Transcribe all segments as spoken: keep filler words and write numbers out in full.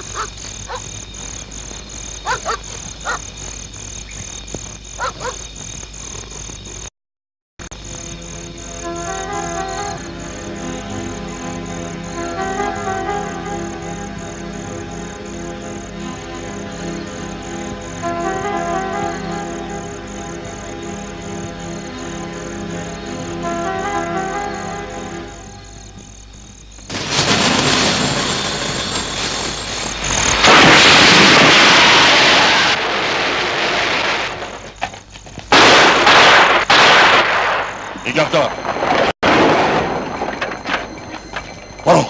نگهدار برو.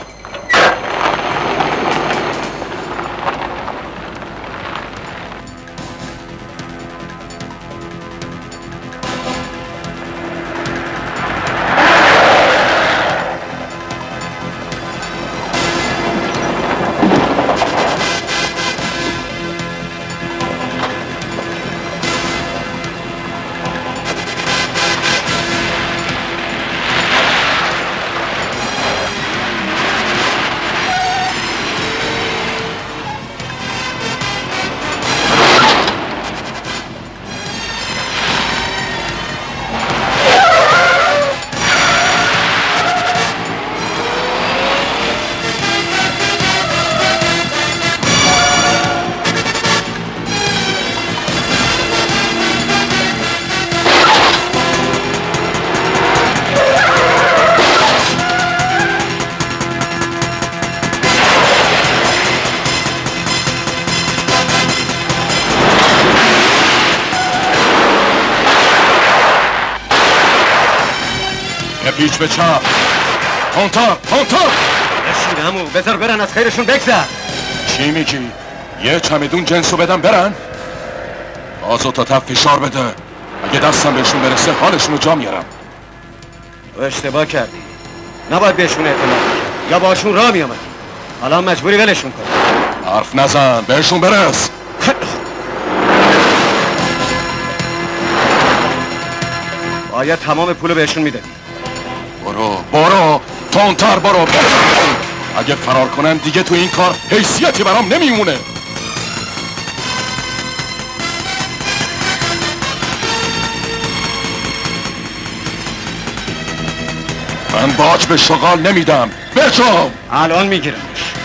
پیچ به چپ. تونتار تونتار نشین همو بذار برن، از خیرشون بگذر. چی میگی؟ یه چمدون جنسو بدم برن؟ بازو تا تف فشار بده، اگه دستم بهشون برسه حالشون رو جا میارم. تو اشتباه کردی، نباید بهشون اعتماد میکردی یا باشون راه میامدی. الان مجبوری ولشون کنی. حرف نزن، بهشون برس. باید تمام پولو بهشون میدادی. برو برو تندتر برو. اگه فرار کنن دیگه تو این کار حیثیتی برام نمیمونه. من باج به شغال نمیدم. بجو. الان میگیرمش.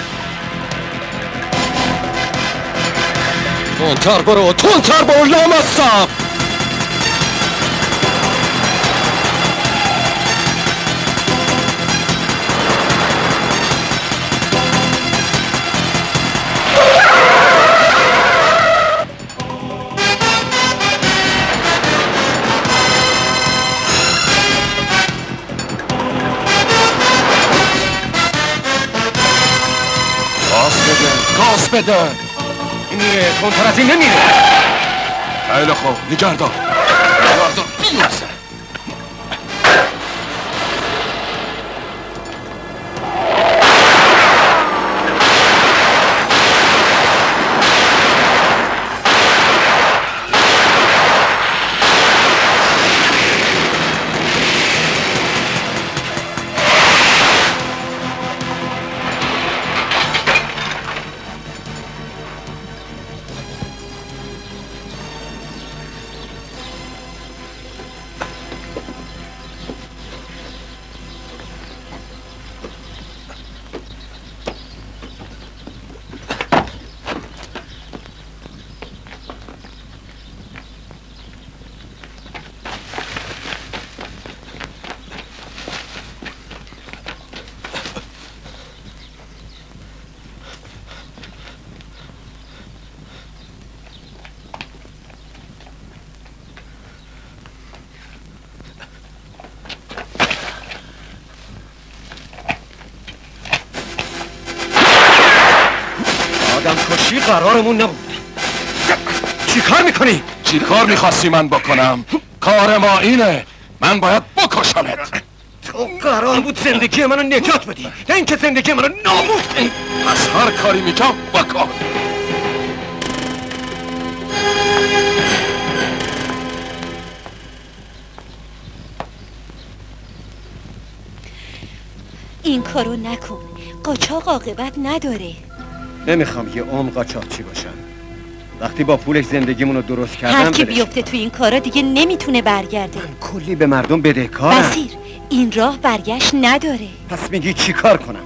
تندتر برو تندتر برو لامصب. گاز بده. این میره، تندتر از این نمیره. خیلی خوب، نگهدار. نگهدار بیوزه. کشی قرارمون نبود. چی کار میکنی؟ چی کار میخواستی من بکنم؟ کار ما اینه، من باید بکشمت. تو قرار بود زندگی منو نجات بدی، نه اینکه زندگی منو نابود کنی. پس هر کاری میگم بکن. این کارو نکن، قاچاق عاقبت نداره. نمیخوام یه عمر قاچاقچی باشم. وقتی با پولش زندگیمونو درست کردم هر کی بیفته تو این کارا دیگه نمیتونه برگرده. من کلی به مردم بدهکارم. بصیر این راه برگشت نداره. پس میگی چی کار کنم؟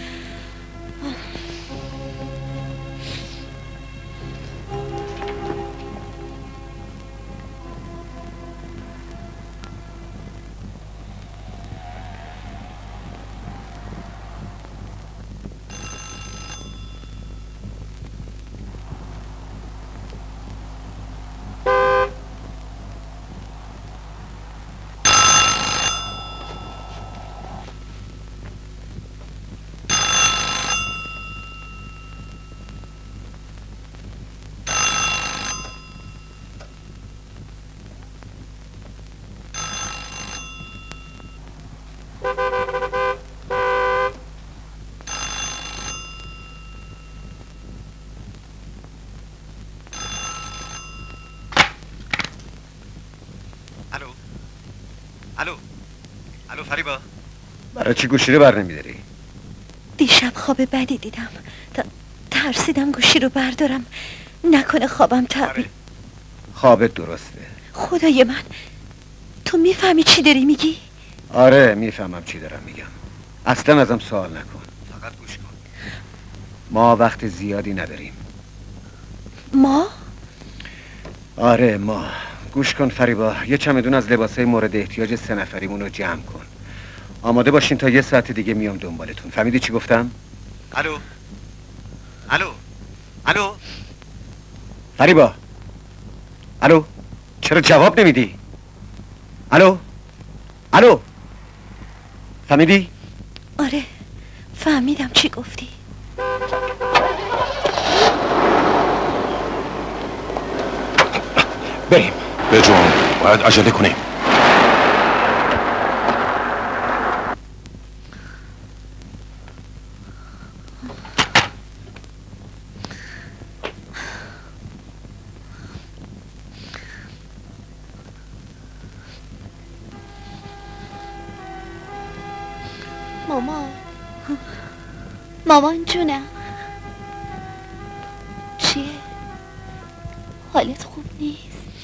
الو الو الو فریبا، برای چی گوشی رو بر نمیداری؟ دیشب خواب بدی دیدم. ترسیدم گوشی رو بردارم نکنه خوابم تعبیر. خوابت درسته. خدای من تو میفهمی چی داری میگی؟ آره میفهمم چی دارم میگم. اصلا ازم سوال نکن، فقط گوش کن. ما وقت زیادی نداریم. ما؟ آره ما. گوش کن فریبا، یه چمدون از لباسای مورد احتیاج سه نفریمون رو جمع کن. آماده باشین تا یه ساعت دیگه میام دنبالتون. فهمیدی چی گفتم؟ الو الو الو فریبا، الو، چرا جواب نمیدی؟ الو الو، فهمیدی؟ آره فهمیدم چی گفتی. بریم به جون، باید عجله کنیم. مامان مامان جونم، چیه؟ حالت خوب نیست؟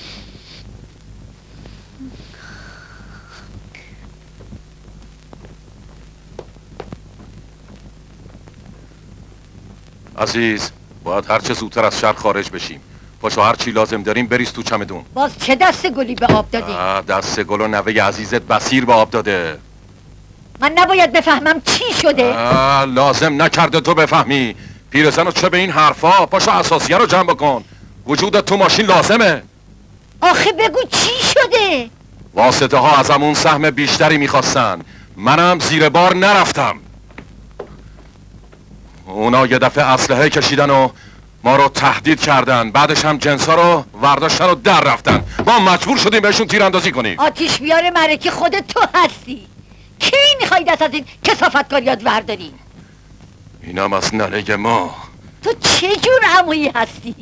عزیز باید هر چه زودتر از شهر خارج بشیم. پاشو هر چی لازم داریم بریز تو چمدون. باز چه دست گلی به آب دادی؟ آه دست گل و نوه عزیزت بصیر به آب داده. من نباید بفهمم چی شده؟ آه لازم نکرده تو بفهمی. پیرزن و چه به این حرفا. پاشو اساسیه رو جمع بکن. وجودت تو ماشین لازمه. آخه بگو چی شده؟ واسطه ها ازمون سهم بیشتری میخواستن، منم زیر بار نرفتم. اونا یه دفعه اسلحه کشیدن و ما رو تهدید کردن، بعدش هم جنسا رو ورداشتن و در رفتن. ما مجبور شدیم بهشون تیراندازی کنیم. آتیش بیار مرکی خودت تو هستی. کی میخوای دست از این کثافتکاریات ورداری؟ اینم از ننه ما. تو چه جور عمویی هستی؟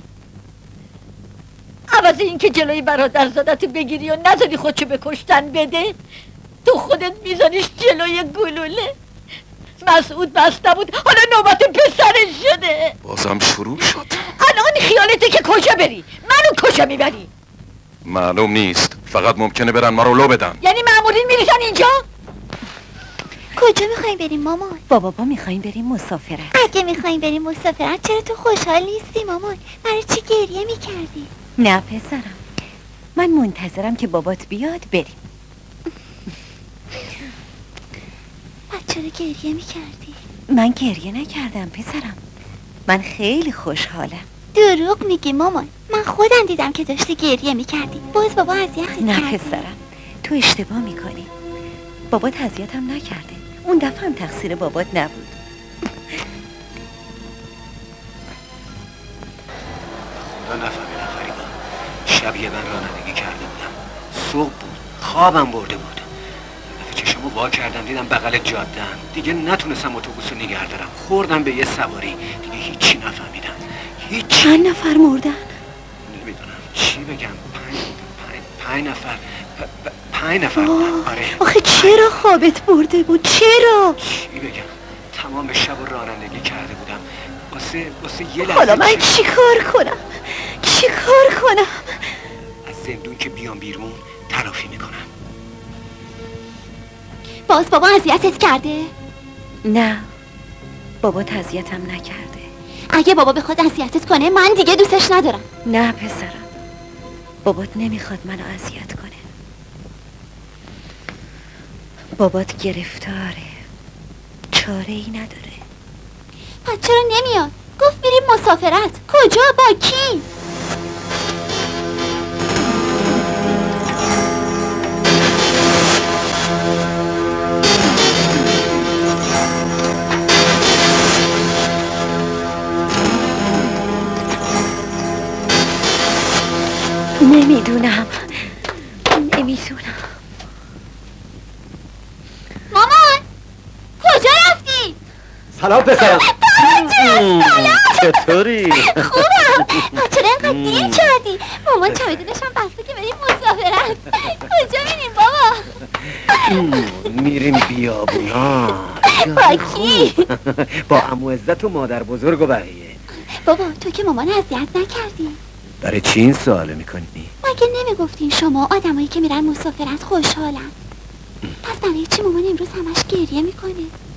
عوض این که جلوی برادرزادت بگیری و نذاری خودشو به کشتن بده، تو خودت میزنیش جلوی گلوله. مسعود بس نبود، حالا نوبت پسرش شده. بازم شروع شد. الان خیالته که کجا بری؟ منو کجا میبری؟ معلوم نیست، فقط ممکنه برن ما رو لو بدن. یعنی مامورین میریزن اینجا؟ کجا میخوایم بریم مامان؟ با بابا میخوایم بریم مسافرت. اگه میخوایم بریم مسافرت چرا تو خوشحال نیستی مامان؟ برای چی گریه میکردی؟ نه پسرم، من منتظرم که بابات بیاد بریم. بعد چرا گریه میکردی؟ من گریه نکردم پسرم، من خیلی خوشحالم. دروغ میگی مامان، من خودم دیدم که داشتی گریه میکردی. باز بابا اذیتت نه کرده. پسرم، تو اشتباه میکنی. بابات اذیتم نکرده، اون دفعه هم تقصیر بابات نبود. خدا نفهمیدم فریبا، شب یه من رانندگی کرده بودم، صبح بود، خوابم برده بود. یه دفعه چشمو وا کردم دیدم بغل جاده‌ام، دیگه نتونستم اتوبوس رو نگه دارم، خوردم به یه سواری، دیگه هیچی نفهمیدم. هیچ چند نفر مردن؟ نمیدونم چی بگم. پنج پنج پنج نفر پ- پ- پنج نفر بودن. آره آخه چرا خوابت برده بود؟ چرا؟ چی بگم، تمام شب رو رانندگی کرده بودم، با واسه واسه یه لحظه حالا من چی کار کنم؟ چی کار کنم؟ از زندون که بیام بیرون تلافی میکنم. باز بابا اذیتت کرده؟ نه، بابا اذیتم نکرده. اگه بابا بخواد اذیتت کنه من دیگه دوستش ندارم. نه پسرم، بابات نمیخواد منو اذیت کنه. بابات گرفتاره، چاره ای نداره. پس چرا نمیاد؟ گفت بریم مسافرت. کجا؟ با کی؟ نمیدونم نمیدونم. مامان کجا رفتی؟ سلام پسرم. چطوری؟ خوبم. چرا اینقدر دیر کردی؟ مامان چمدونشم بسته که بریم مسافرت. کجا میریم بابا؟ میریم بیابونا. با کی؟ با عمو عزت و مادر بزرگ و بقیه. بابا تو که مامان اذیت نکردی. برای چی این سوالو میکنی؟ مگه نمیگفتین شما آدمایی که میرن مسافرت خوشحالن؟ پس برای چی مامان امروز همش گریه میکنه؟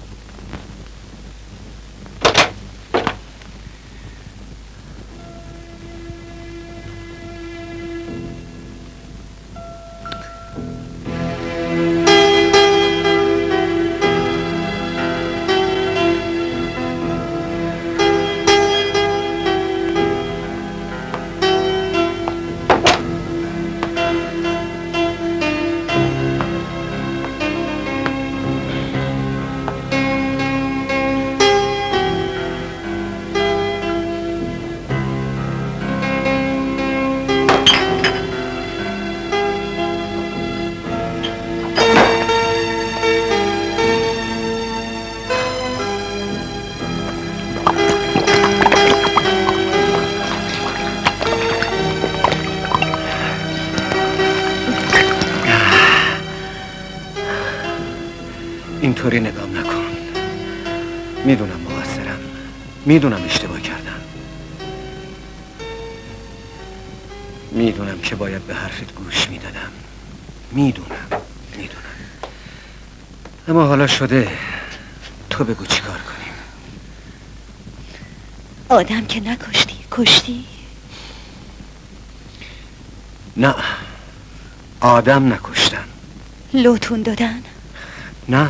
اینطوری نگام نکن. میدونم مقصرم، میدونم اشتباه کردم، میدونم که باید به حرفت گوش میدادم، میدونم میدونم اما حالا شده. تو بگو چی کار کنیم؟ آدم که نکشتی، کشتی؟ نه، آدم نکشتم. لوتون دادن؟ نه،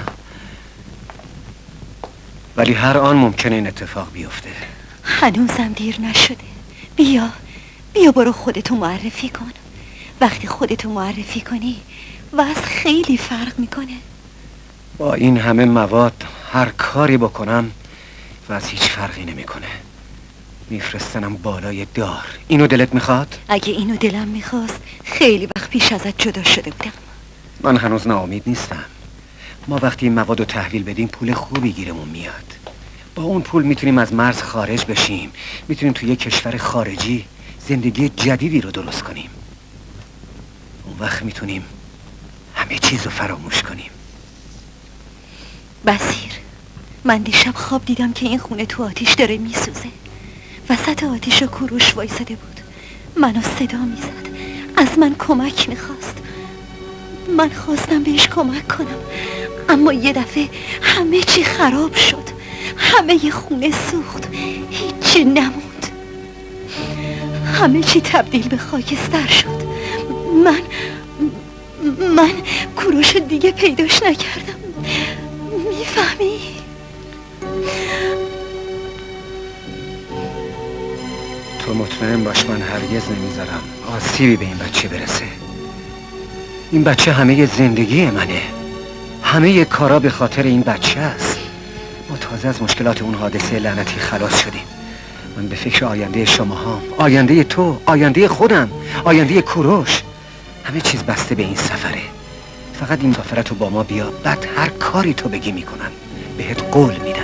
ولی هر آن ممکنه این اتفاق بیفته. هنوزم دیر نشده. بیا بیا برو خودتو معرفی کن. وقتی خودتو معرفی کنی وضع خیلی فرق میکنه. با این همه مواد هر کاری بکنم وضع هیچ فرقی نمیکنه. میفرستنم بالای دار. اینو دلت میخواد؟ اگه اینو دلم میخواست خیلی وقت پیش ازت جدا شده بودم. من هنوز ناامید نیستم. ما وقتی این مواد رو تحویل بدیم پول خوبی گیرمون میاد. با اون پول میتونیم از مرز خارج بشیم، میتونیم توی یک کشور خارجی زندگی جدیدی رو درست کنیم. اون وقت میتونیم همه چیز رو فراموش کنیم. بصیر، من دیشب خواب دیدم که این خونه تو آتیش داره میسوزه. وسط آتیش و کوروش وایساده بود، منو صدا میزد، از من کمک میخواست. من خواستم بهش کمک کنم، اما یه دفعه همه چی خراب شد. همه ی خونه سوخت، هیچی نموند. همه چی تبدیل به خاکستر شد. من من کوروش دیگه پیداش نکردم. میفهمی؟ تو مطمئن باش من هرگز نمیذارم آسیبی به این بچه برسه. این بچه همه زندگی منه، همه کارا به خاطر این بچه است. ما تازه از مشکلات اون حادثه لعنتی خلاص شدیم. من به فکر آینده شماهام، آینده تو، آینده خودم، آینده کوروش. همه چیز بسته به این سفره. فقط این مسافرت رو با ما بیا، بعد هر کاری تو بگی میکنم. بهت قول میدم.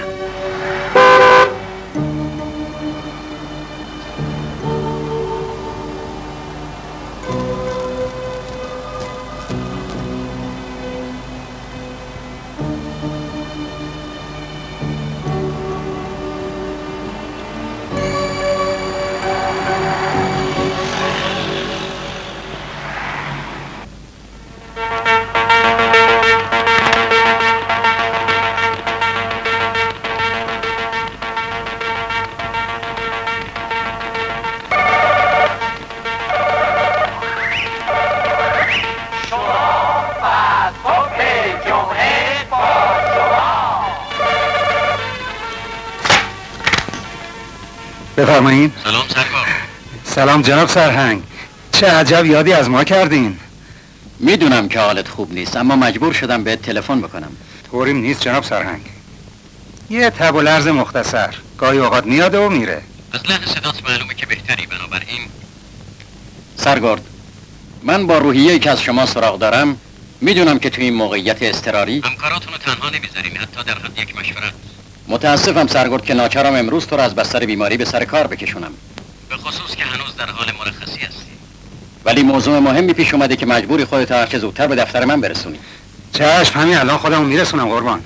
بفرمایید. سلام سرکار. سلام جناب سرهنگ، چه عجب یادی از ما کردین. میدونم که حالت خوب نیست، اما مجبور شدم بهت تلفن بکنم. طوریم نیست جناب سرهنگ، یه تب و لرز مختصر، گاهی اوقات میاد و میره. از لحن صدات معلومه که بهتری، بنابراین سرگرد، من با روحیه‌ای که از شما سراغ دارم میدونم که توی این موقعیت اضطراری همکاراتون رو تنها نمیذارین، حتی در حد یک مشورت. متاسفم سرگرد که ناچارم امروز تو رو از بستر بیماری به سر کار بکشونم، به خصوص که هنوز در حال مرخصی هستی. ولی موضوع مهمی پیش اومده که مجبوری خودت هرچه زودتر به دفتر من برسونی. چشم، همین الان خودمو میرسونم قربان.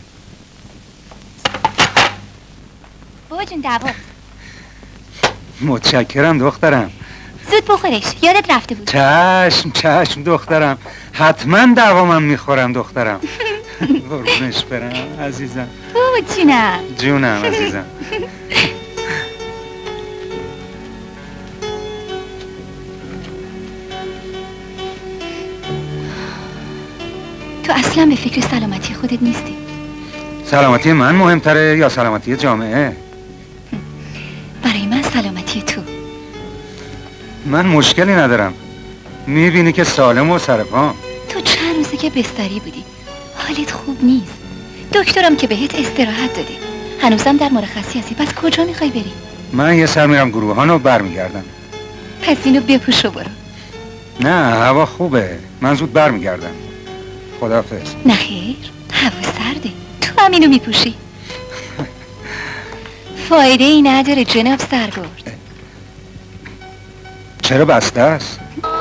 بابا جون دعوا. متشکرم دخترم. زود بخورش، یادت رفته بود. چشم چشم دخترم، حتما دوامم میخورم دخترم. قربونش برم عزیزم. بابا جونم. جونم عزیزم. تو اصلا به فکر سلامتی خودت نیستی. سلامتی من مهمتره یا سلامتی جامعه؟ برای من سلامتی تو. من مشکلی ندارم، میبینی که سالم و سرپام. تو چند روزه که بستری بودی، حالت خوب نیست. دکترم که بهت استراحت داده، هنوزم در مرخصی هستی، پس کجا میخوای بری؟ من یه سر میرم گروهان و برمیگردم. پس اینو بپوش و برو. نه هوا خوبه، من زود برمیگردم. خداحافظ. نه خیر، هوا سرده، تو هم اینو میپوشی. فایده ای نداره جناب سرگرد. چرا بسته است؟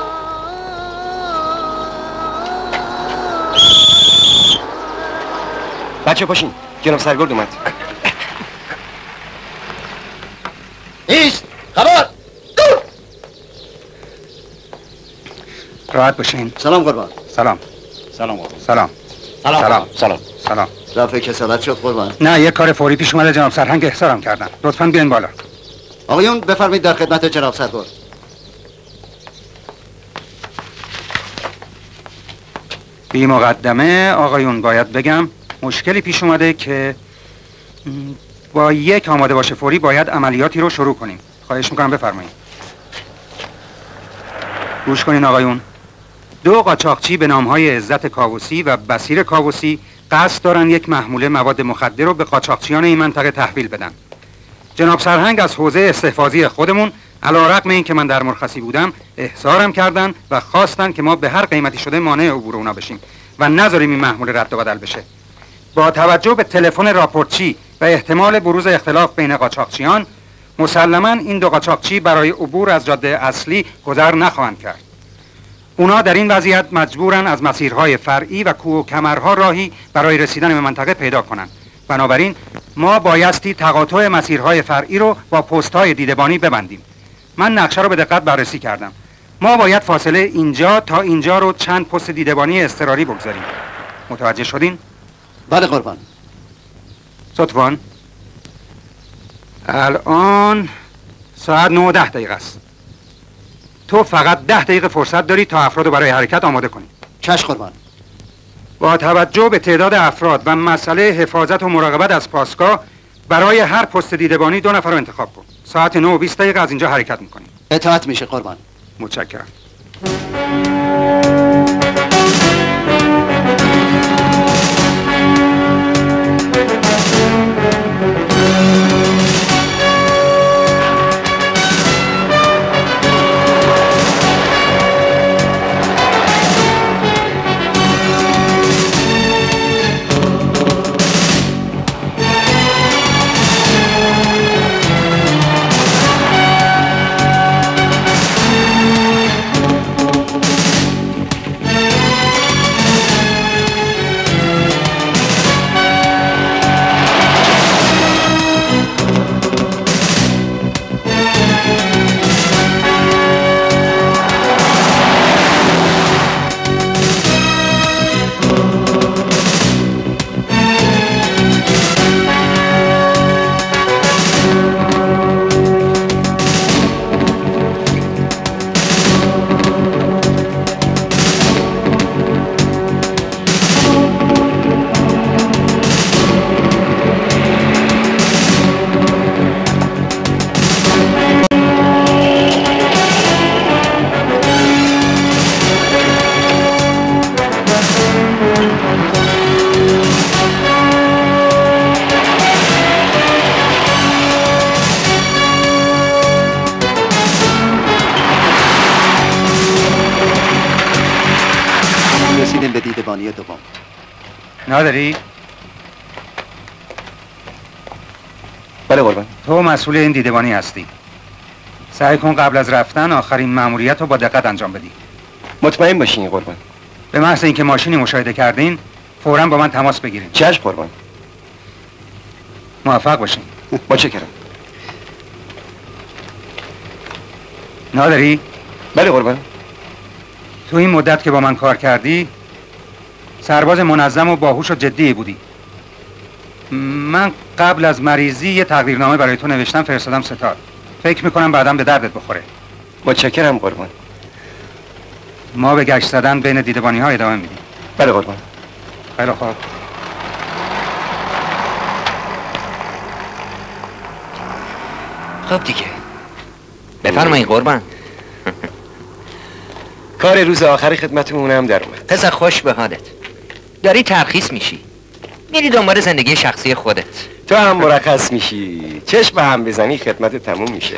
بچه پاشین، جناب سرگرد اومد. ایست! خبر! دور! راحت باشین. سلام قربان. سلام. سلام قربان. سلام. سلام. سلام. سلام. سلام. رفع کسالت شد قربان. نه یه کار فوری پیش اومده جناب سرهنگ احضارم کردن. لطفاً بیاین بالا. آقایون بفرمایید در خدمت جناب سرگرد. بی مقدمه آقایون باید بگم مشکلی پیش اومده که با یک آماده باشه فوری باید عملیاتی رو شروع کنیم. خواهش میکنم بفرمایید. گوش کنین آقایون. دو قاچاقچی به نامهای عزت کاووسی و بصیر کاووسی قصد دارن یک محموله مواد مخدر رو به قاچاقچیان این منطقه تحویل بدن. جناب سرهنگ از حوزه استحفاظی خودمون علیرغم این که من در مرخصی بودم احضارم کردن و خواستن که ما به هر قیمتی شده مانع عبور اونا بشیم و نذاریم این محموله رد و بدل بشه. با توجه به تلفن راپورتچی و احتمال بروز اختلاف بین قاچاقچیان مسلماً این دو قاچاقچی برای عبور از جاده اصلی گذر نخواهند کرد. اونا در این وضعیت مجبورن از مسیرهای فرعی و کوه و کمرها راهی برای رسیدن به منطقه پیدا کنن. بنابراین ما بایستی تقاطع مسیرهای فرعی رو با پست‌های دیدبانی ببندیم. من نقشه رو به دقت بررسی کردم. ما باید فاصله اینجا تا اینجا رو چند پست دیدبانی اضطراری بگذاریم. متوجه شدین؟ بله قربان. ستوان الان ساعت نه و ده دقیقه است. تو فقط ده دقیقه فرصت داری تا افراد رو برای حرکت آماده کنی. چشم قربان. با توجه به تعداد افراد و مسئله حفاظت و مراقبت از پاسگاه برای هر پست دیدبانی دو نفر رو انتخاب کن. ساعت نه و بیست دقیقه از اینجا حرکت میکنیم. اطاعت میشه قربان. متشکرم. دیدبانی دوم. نادری؟ بله قربان. تو مسئول این دیدبانی هستی. سعی کن قبل از رفتن آخرین مأموریت رو با دقت انجام بدی. مطمئن باشین قربان. به محض اینکه ماشینی مشاهده کردین فوراً با من تماس بگیرین. چشم قربان. موفق باشین. متشکرم. نادری؟ بله قربان. تو این مدت که با من کار کردی سرباز منظم و باهوش و جدی بودی. من قبل از مریضی یه تقدیرنامه برای تو نوشتم فرستادم ستاد. فکر میکنم بعدم به دردت بخوره. متشکرم قربان. ما به گشت زدن بین دیدبانی ها ادامه میدیم. بله قربان. خیلی خوب. خب دیگه بفرمایید قربان. کار روز آخر خدمتمون هم در اومد. پسر خوش به حالت. داری ترخیص میشی، میری دنبال زندگی شخصی خودت. تو هم مرخص میشی، چشم به هم بزنی خدمت تموم میشه.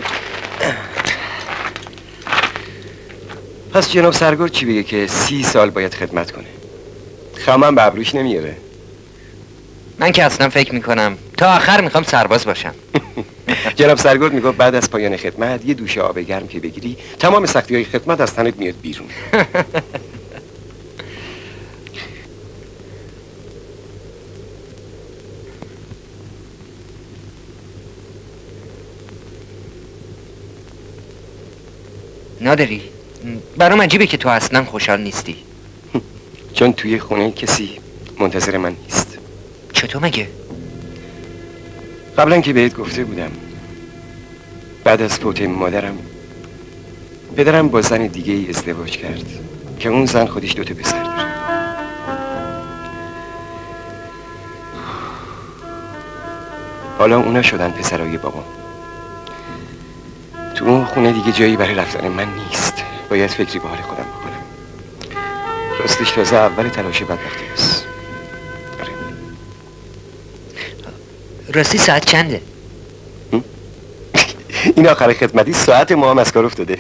پس جناب سرگرد چی بگه که سی سال باید خدمت کنه؟ خمم به ابروش نمیاره. من که اصلا فکر میکنم تا آخر میخوام سرباز باشم. جناب سرگرد میگه بعد از پایان خدمت یه دوش آب گرم که بگیری تمام سختی های خدمت از تنت میاد بیرون. نادری برام عجیبه که تو اصلا خوشحال نیستی. چون توی خونه کسی منتظر من نیست. چطور مگه؟ قبلا که بهت گفته بودم بعد از فوت مادرم پدرم با زن دیگه ای ازدواج کرد که اون زن خودش دوتا پسر داره. حالا اونا شدن پسرای بابام. تو اون خونه دیگه جایی برای رفتن من نیست. باید فکری به حال خودم بکنم. راستش تازه اول تلاش بدبختی است. آره. راستی ساعت چنده؟ این آخر خدمتی ساعت ما هم از کار افتاده.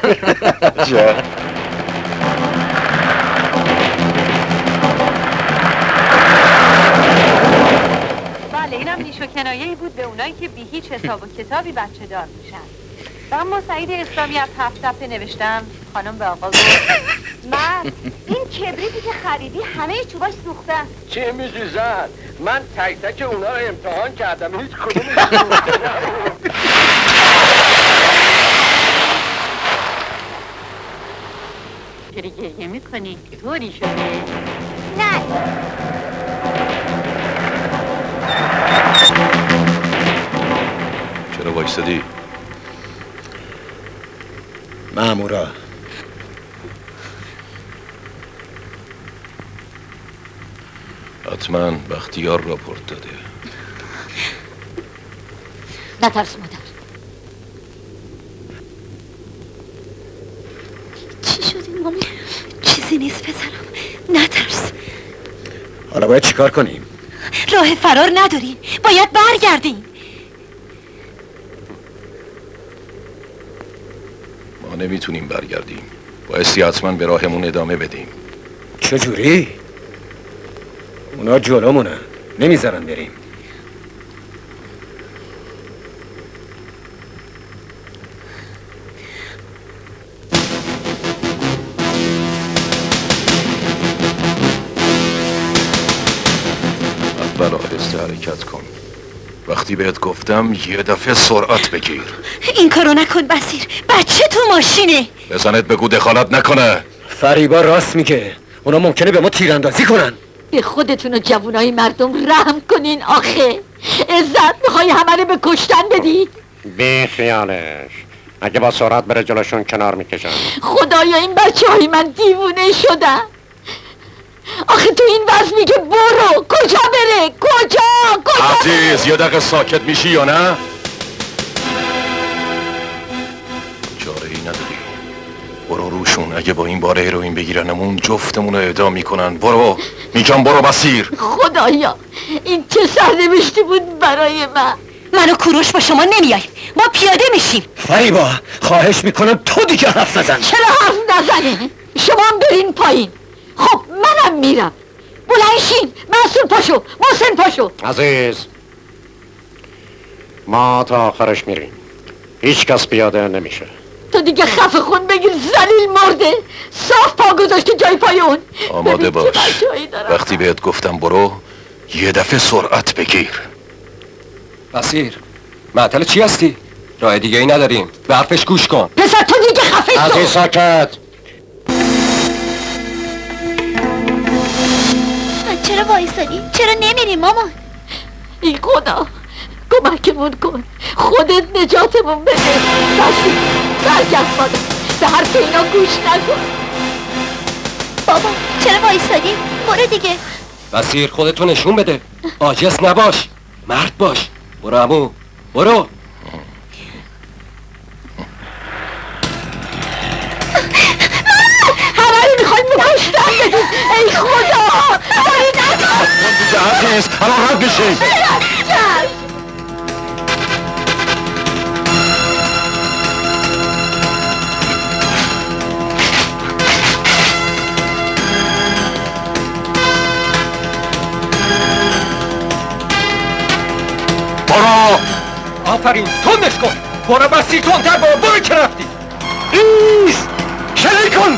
بله اینم نیش و کنایه‌ای بود به اونایی که بی هیچ حساب و کتابی بچه دار میشن. و اما سعید اسلامی از هفت صفحه نوشتم خانم به آقا گفت من این کبریتی که خریدی همه چوباش سوختن. چی میگی زن؟ من تک تک اونا رو امتحان کردم هیچ کدومش چرا گریه میکنی؟ طوری شده؟ نه چرا وایستدی؟ مامورا حتما بختیار راپورت داده. نترس مادر. چی شدی مامی؟ چیزی نیست پسرم، نترس. حالا باید چیکار کنیم؟ راه فرار نداریم، باید برگردیم. ما نمیتونیم برگردیم، بایستی حتما به راهمون ادامه بدیم. چجوری؟ اونا جلومونن، نمیذارن بریم. اول آهسته حرکت کن. وقتی بهت گفتم یه دفعه سرعت بگیر. این کارو نکن بصیر، بچه تو ماشینه. بزنت بگو دخالت نکنه. فریبا راست میگه، اونا ممکنه به ما تیراندازی کنن. به خودتون و جوانای مردم رحم کنین آخه. عزت میخوای همه رو به کشتن بدی؟ بی خیالش، اگه با سرعت بره جلوشون کنار میکشن. خدایا این بچه های من دیوونه شدن. آخه تو این وضع میگه برو، کجا بره؟ کجا؟ کجا؟ عزیز یه دقیقه ساکت میشی یا نه؟ چاره ای نداری. برو روشون، اگه با این بار هیروئین بگیرنمون جفتمون رو اعدام میکنن. برو، میگم برو بصیر. خدایا این چه سرنوشتی بود برای من. من و کوروش با شما نمیاییم، ما پیاده میشیم. فریبا خواهش میکنم تو دیگه حرف نزن. چرا حرف نزنه؟ شما هم برین پایین. خب منم میرم. بلنشین. مسئول پاشو. محسن پاشو. عزیز ما تا آخرش میریم. هیچ کس پیاده نمیشه. تو دیگه خفه خون بگیر. زلیل مرده. صاف پا گذاشته جای پای اون. آماده باش. وقتی بهت گفتم برو یه دفعه سرعت بگیر. بصیر معطل چی هستی؟ راه دیگه ای نداریم. به حرفش گوش کن. پسر تو دیگه خفه شو. عزیز ساکت. چرا وایسادی؟ چرا نمیری مامان؟ ای خدا کمکمون کن. خودت نجاتمون بده. بسی برگرد مادر. به حرف اینا گوش نکن. بابا چرا وایسادی؟ برو دیگه. بصیر خودتو نشون بده. عاجز نباش. مرد باش. برو عمو. برو. همه رو میخوایم بکشتن بدیم. ای خدا باری نکن. دیگه عزیز الان رد بشین. برو. آفرین تندش کن. برو بسی تندتر برو. برو که رفتی. ایست شلی کن.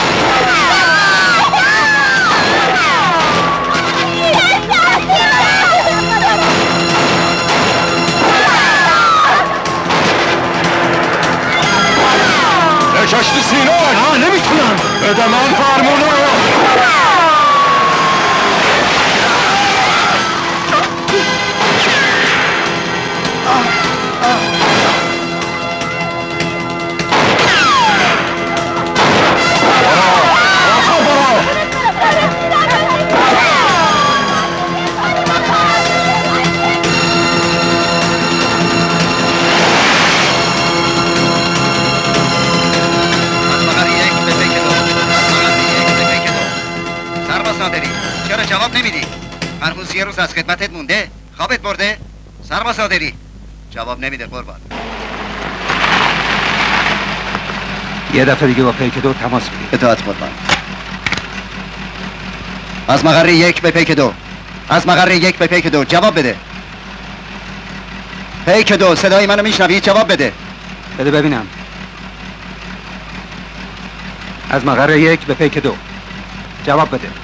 نشاشتی سینه. نه نمیتونم. بده من فرمونو. چرا جواب نمیدی؟ هنوز یه روز از خدمتت مونده؟ خوابت برده؟ سرباز صادری جواب نمیده قربان. یه دفعه دیگه با پیک دو تماس بگیر. اطاعت قربان. از مقر یک به پیک دو. از مقر یک به پیک دو جواب بده. پیک دو صدای منو میشنوی؟ جواب بده. بده ببینم. از مقر یک به پیک دو جواب بده.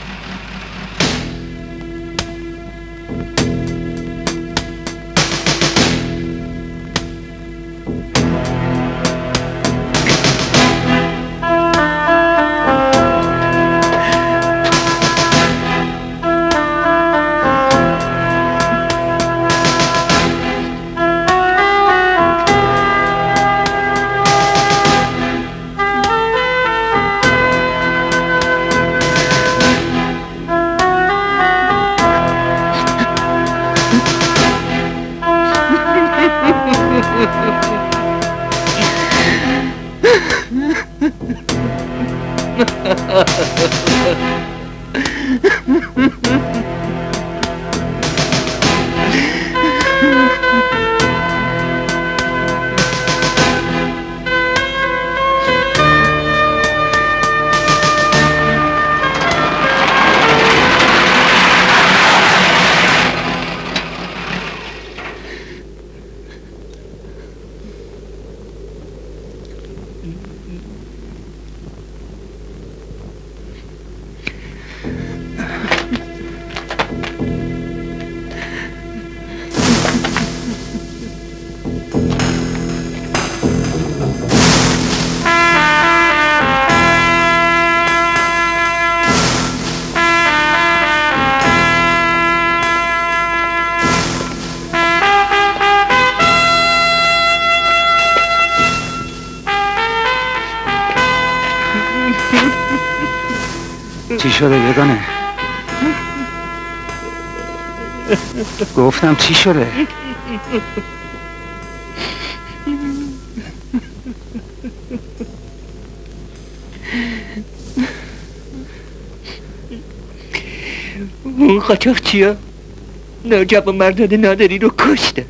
چی شده یگانه؟ گفتم چی شده؟ اون قاچاقچیا ناجب و مردان نادری رو کشتن.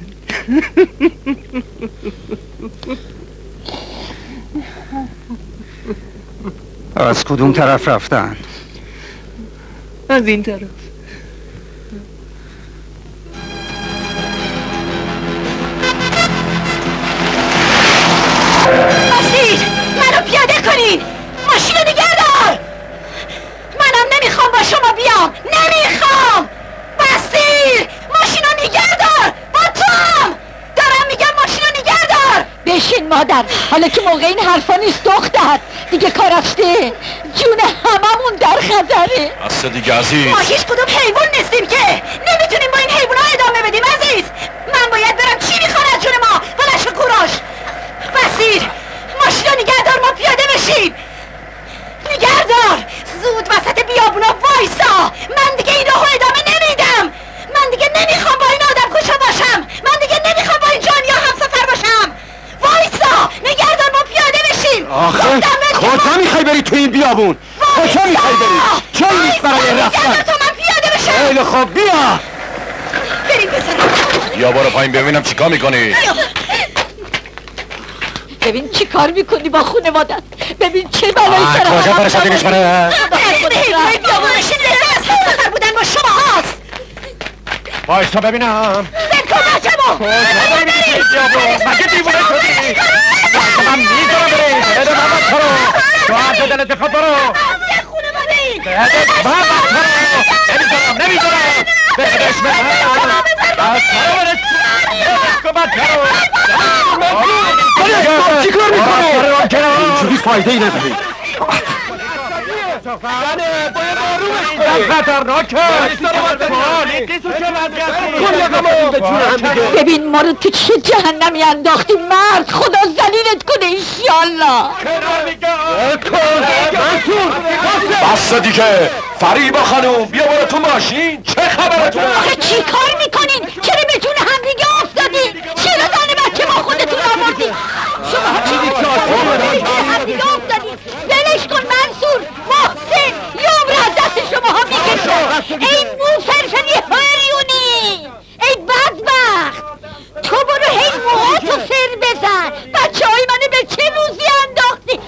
از کدوم طرف رفتن؟ از این طرف. مسیر منو پیاده کنین، ماشین رو نگه دار. منم نمیخوام با شما بیام، نمیخوام. مسیر ماشین رو نگه دار، با توام دارم میگم ماشین رو نگه دار. بشین مادر، حالا که موقع این حرفا نیست دختر، دیگه کار رفته، جون هممون در خطره. اصلا دیگه عزیز، ما هیچ کدوم حیوان نیستیم که نمیتونیم با این حیوان ها ادامه بدیم عزیز. من باید برم، چی میخوان از جون ما؟ بلش و کوروش. مسیر ماشین رو نگه دار، ما پیاده بشیم. نگه دار، زود وسط بیابونا وایسا. من دیگه این راهو ادامه نمیدم. من دیگه نمیخوام با این آدم کشا باشم. من دیگه نمیخوام با این جانیا همسفر باشم. وایسا، نگه دار، ما پیاده بشیم. آخه کجا میخوای بری تو این بیابون؟ کجا میخوای بری؟ جایی نیست برای رفتن. تا من پیاده بشم. خیلی خوب، بیا بریم بزنم. یا برو پایین ببینم چیکار میکنی. ببین چی کار میکنی با خونوادت. ببین چه بلایی سر کجا فرستادی نشونه؟ حیوانای بیابونشین از همسفر بودن با شما هاست. بایستا ببینم. بکن بچه‌مو. کجا داری میری توی بیابون؟ مگه دیوونه شدی؟ من میذارم بری. بده من بچه رو. تو عرض دلت بخواد برو. بده من بچه رو. نمیذارم نمیذارم. بدش به من. بچه رو بدش. بدش کن بچه رو. چی کار میکنه؟ اینجوری فایده ای نداری. ببین ما رو تو چه جهنمی انداختی مرد. خدا ذلیلت کنه انشالله. بس دیگه فریبا خانوم، بیا برو تو ماشین. چه خبرتون؟ آخه چی کار میکنین؟ چرا به جون هم دیگه افتادین؟ چرا زن بچه ما خودتون آوردین؟ شما چی میکنین؟ هم دیگه افتادین. ولش کن منصور، محسن، یه عمر از دست شما ها میکشه. ای موسرشنی هریونی، ای بدبخت، تو برو هی موهاتو سر بزن. بچه های منو به چه روزی انداختی؟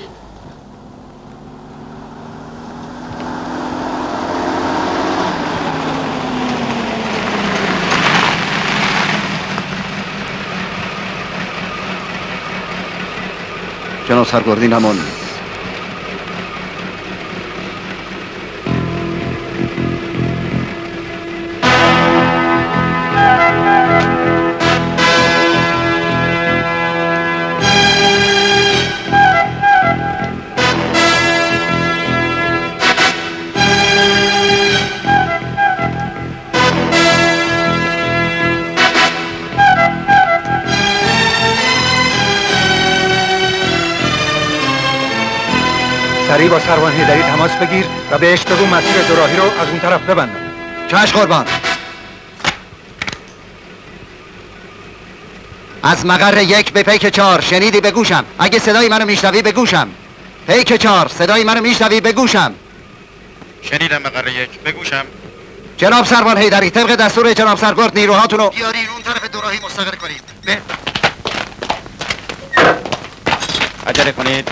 جناب سرگردی نمون. سریع با سروان حیدری تماس بگیر و بهش بگو مسیر دوراهی رو از اون طرف ببندم. چشم قربان. از مقر یک به پیک چهار شنیدی به گوشم. اگه صدای منو میشنوی به گوشم. پیک چهار صدای منو میشنوی به گوشم. شنیدم مقر یک، به گوشم. جناب سروان حیدری طبق دستور جناب سرگرد نیروهاتونو بیارین اون طرف دوراهی مستقر کنید. به عجله کنید.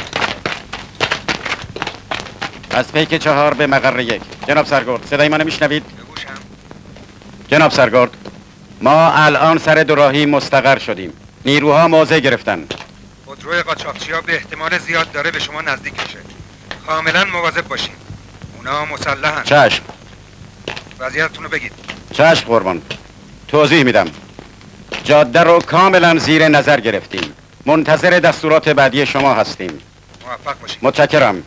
از پیک چهار به مقر یک. جناب سرگرد صدای منو میشنوید؟ بگوشم. جناب سرگرد، ما الان سر دوراهی مستقر شدیم. نیروها موضع گرفتن. خودروی قاچاقچی‌ها به احتمال زیاد داره به شما نزدیک بشه. کاملا مواظب باشین. اونا مسلحن. چشم. وضعیتتون رو بگید. چشم قربان. توضیح میدم. جاده رو کاملا زیر نظر گرفتیم. منتظر دستورات بعدی شما هستیم. موفق باشین. متشکرم.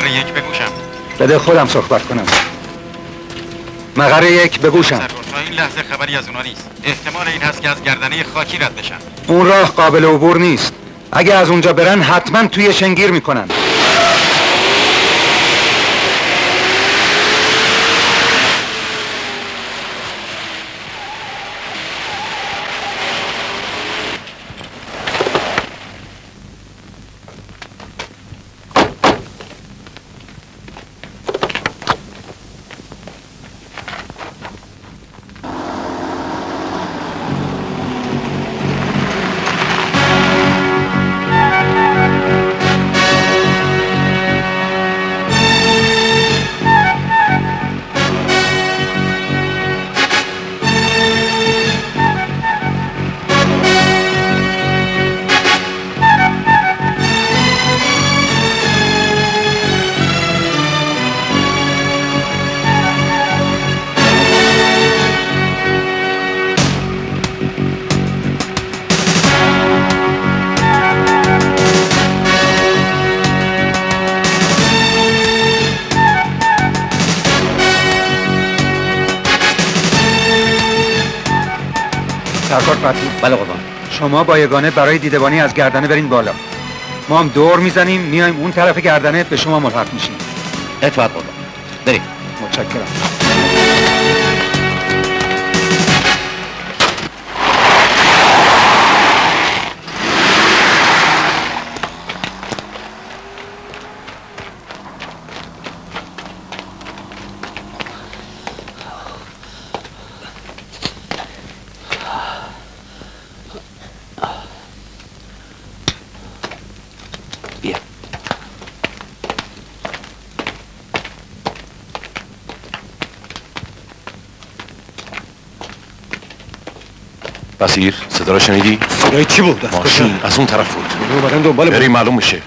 مقر یک بگوشم. بده خودم صحبت کنم. مقر یک بگوشم. سرگرد تا این لحظه خبری از اونا نیست. احتمال این هست که از گردنه خاکی رد بشن. اون راه قابل عبور نیست. اگه از اونجا برن حتما توی شنگیر میکنن. سرکار فتحی. بله قربان. شما با یگانه برای دیدبانی از گردنه برین بالا. ما هم دور میزنیم میایم اون طرف گردنه به شما ملحق میشیم. اطاعت قربان. بریم. متشکرم. بصیر صدا رو شنیدی؟ صدای چی بود؟ ماشین از اون طرف بود. اومدن دنبال بریم معلوم میشه.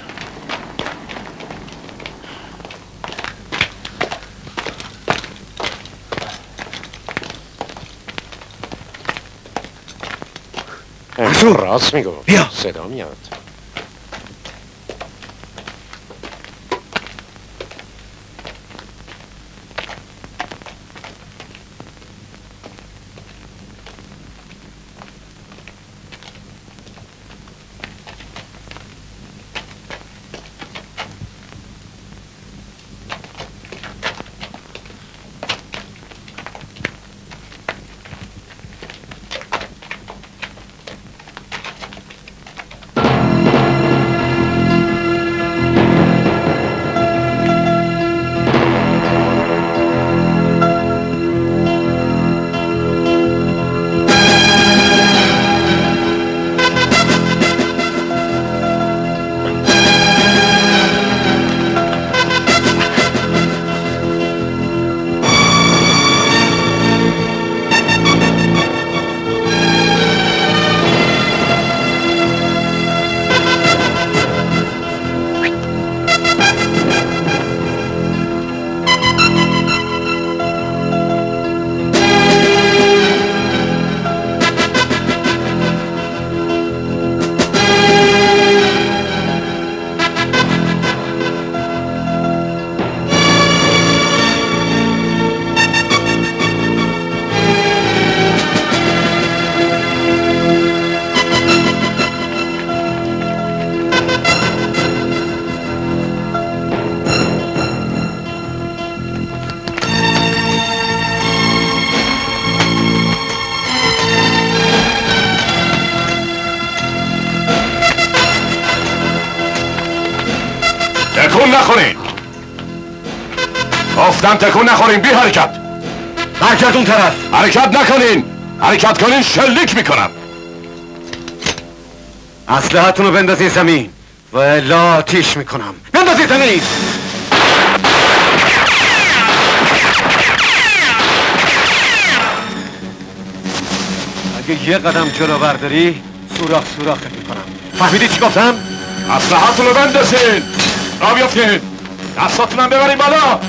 راست میگو. بیا. صدا میاد. تکون نخورین. گفتم تکون نخورین. بی حرکت. حرکت اون طرف. حرکت نکنین. حرکت کنین شلیک میکنم. اسلحتون رو بندازین زمین و الا آتیش میکنم. بندازین زمین. اگه یه قدم جلو برداری سوراخ سوراخت میکنم. فهمیدی چی گفتم؟ اسلحتون رو بندازین. را بیافتین. دستاتونم ببرین بالا.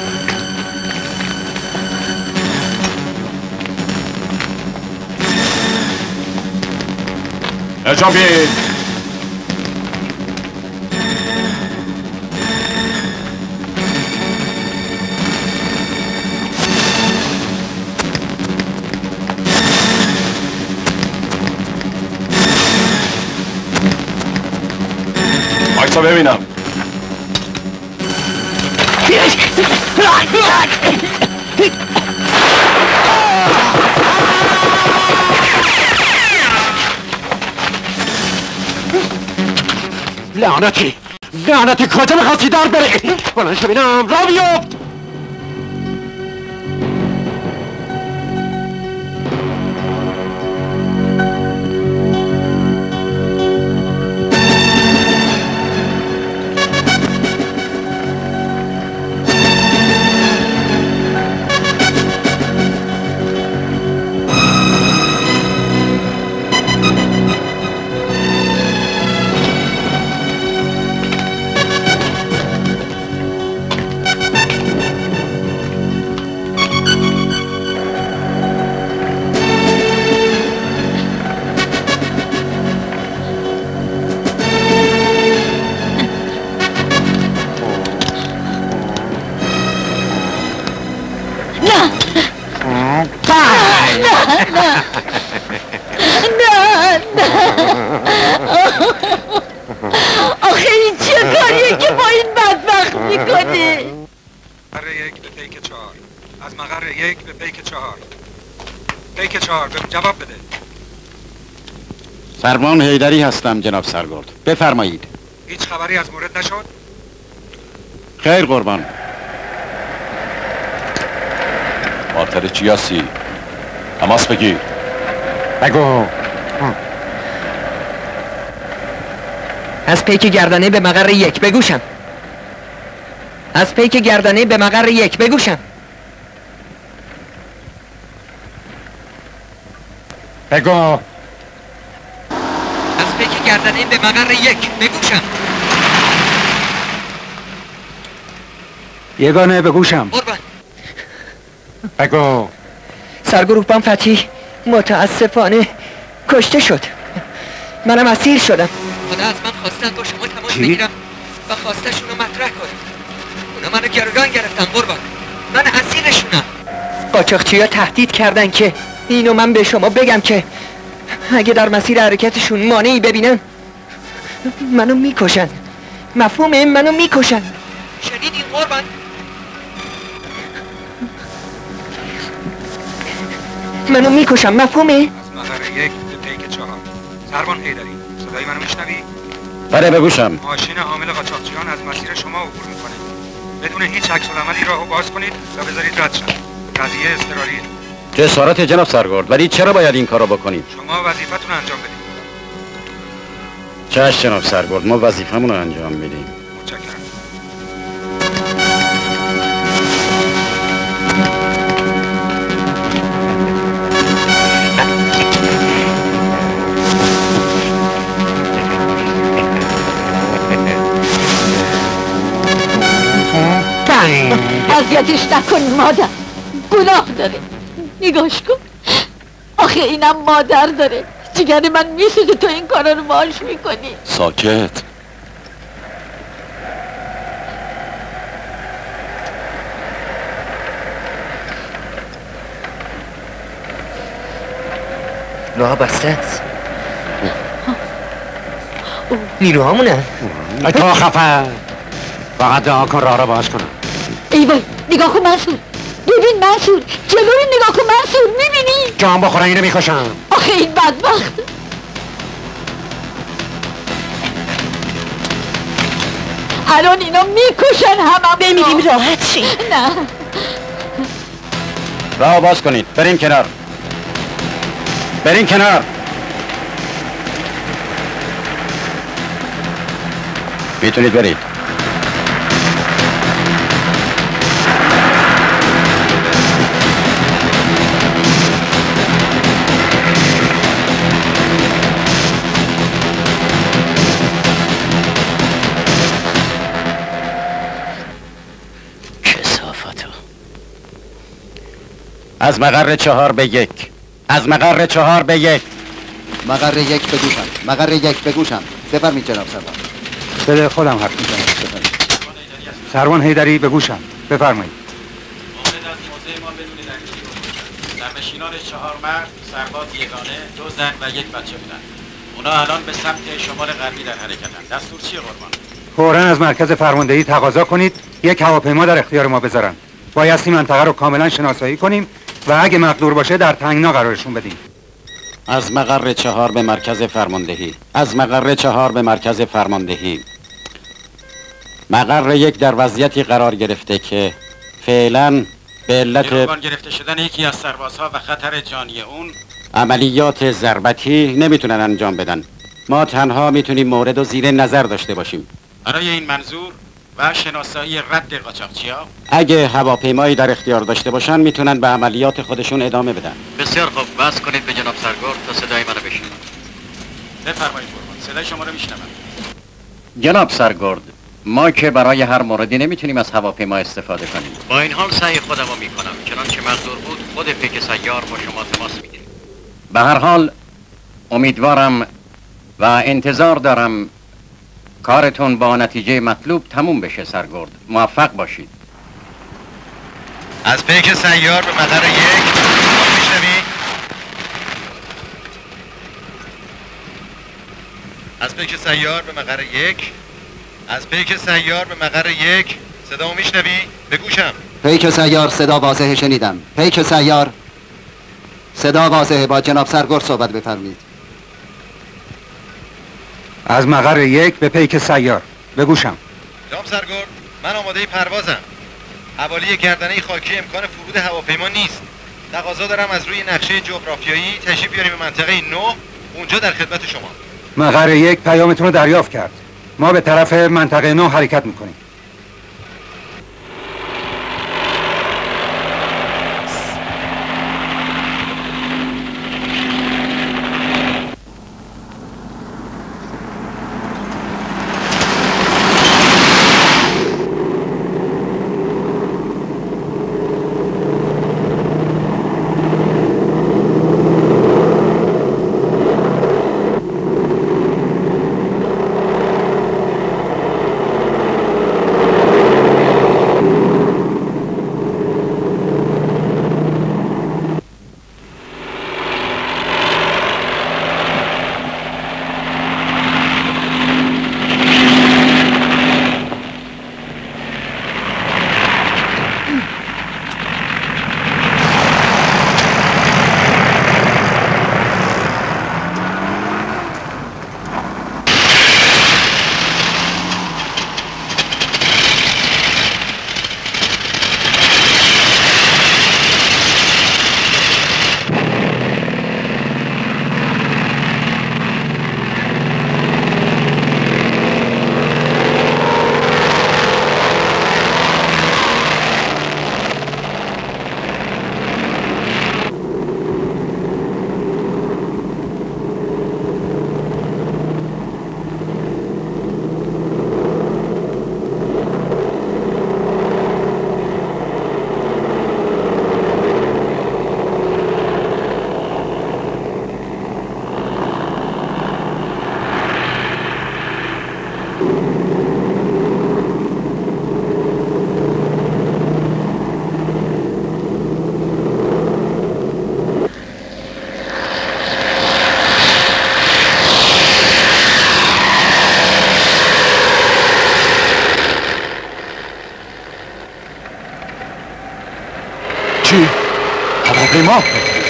اجام بین. دستو ببینم. لعنتی لعنتی کجا میخواستی در بره؟ بلند شو بینم را بیفت. آخه این چه کاریه که با این بدبخت میکنی؟ مقر یک به پیک چهار. از مقر یک به پیک چهار. پیک چهار به جواب بده. سروان حیدری هستم جناب سرگرد. بفرمایید. هیچ خبری از مورد نشد؟ خیر قربان. خاطر چی هستی؟ تماس بگیر. بگو. از پیک گردنه به مقر یک بگوشم. از پیک گردنه به مقر یک بگوشم. بگو. از پیک گردنه به مقر یک بگوشم. یگانه بگوشم. قربان. بگو. سرگروهبان فتحی متاسفانه کشته شد. منم اسیر شدم. خدا از من خواستن با شما تماس بگیرم و خواستشون رو مطرح کنم. اونا منو گروگان گرفتن قربان. من اسیرشونم. قاچاقچی‌ها تهدید کردن که اینو من به شما بگم که اگه در مسیر حرکتشون مانعی ببینن منو میکشن. مفهومه؟ منو میکشن. شنیدین قربان؟ منو میکشم. مفهومه؟ از مقر یک به پیک چهار. سروان حیدری صدای منو میشنوی؟ بله بگوشم. ماشین حامل قاچاقچیان از مسیر شما عبور میکنه. بدون هیچ عکس العملی راهو باز کنید و بذارید رد شن. قضیه اضطراریه. جسارت جناب سرگرد، ولی چرا باید این کارو بکنیم؟ شما وظیفتون انجام بدید. چشم جناب سرگرد، ما وظیفمون رو انجام میدیم. متشکرم. اذیتش نکن مادر. گناه داره. نگاش کن. آخه اینم مادر داره. جگر من میسوزه تو این کارا رو باهاش میکنی. ساکت. راه بسته است. نیروهامونن. تو خفه. فقط دعا کن راه رو باز کنم. ای وای نگاه کن منصور. ببین منصور جلو رو نگاه کن منصور. میبینی؟ جان بخورن اینو میکشم. آخه این بدبخت. الان اینا میکشن همه. بمیریم راحت شیم. نه راه باز کنید. بریم کنار. بریم کنار. میتونید برید. از مقر چهار به یک. از مقر چهار به یک. مقر یک بگوشم. مقر یک بگوشم. بفرمید جناب سروان. بده خودم حرف میزنم. سروان حیدری بگوشم. بفرمایید. مورد از موضع ما بدون درگیری بود. در نشینان چهار مرد، سرباز یگانه، دو زن و یک بچه بودن. اونا الان به سمت شمال غربی در حرکتن. دستور چیه قربان؟ فوراً از مرکز فرماندهی تقاضا کنید یک هواپیما در اختیار ما بذارن. بایستی منطقه رو کاملا شناسایی کنیم و اگه مقدور باشه در تنگنا قرارشون بدیم. از مقر چهار به مرکز فرماندهی. از مقر چهار به مرکز فرماندهی. مقر یک در وضعیتی قرار گرفته که فعلا به علت گروگان گرفته شدن یکی از سربازها و خطر جانی اون عملیات ضربتی نمیتونن انجام بدن. ما تنها میتونیم مورد و زیر نظر داشته باشیم. برای این منظور و شناسایی رد قاچاقچی‌ها اگه هواپیمایی در اختیار داشته باشن میتونن به عملیات خودشون ادامه بدن. بسیار خوب، بس کنید به جناب سرگرد تا صدای منو بشنون. بفرمایید قربان، صدای شما رو میشنوم. جناب سرگرد، ما که برای هر موردی نمیتونیم از هواپیما استفاده کنیم. با این حال سعی خودمو میکنم، چنانچه مقدور بود خود پیک سیار با شما تماس میگیره. به هر حال امیدوارم و انتظار دارم کارتون با نتیجه مطلوب تموم بشه. سرگرد موفق باشید. از پیک سیار به مقر یک میشنوی؟ از پیک سیار به مقر یک از پیک سیار به مقر یک صدامو میشنوی؟ به گوشم. پیک سیار صدا واضحه شنیدم. پیک سیار صدا واضحه، با جناب سرگرد صحبت بفرمایید. از مقر یک به پیک سیار به گوشم. جناب سرگرد، من آماده پروازم. حوالی گردنه خاکی امکان فرود هواپیما نیست. تقاضا دارم از روی نقشه جغرافیایی تشریف بیاریم به منطقه نه، اونجا در خدمت شما. مقر یک پیامتون رو دریافت کرد. ما به طرف منطقه نه حرکت میکنیم. چی؟ هواپیما؟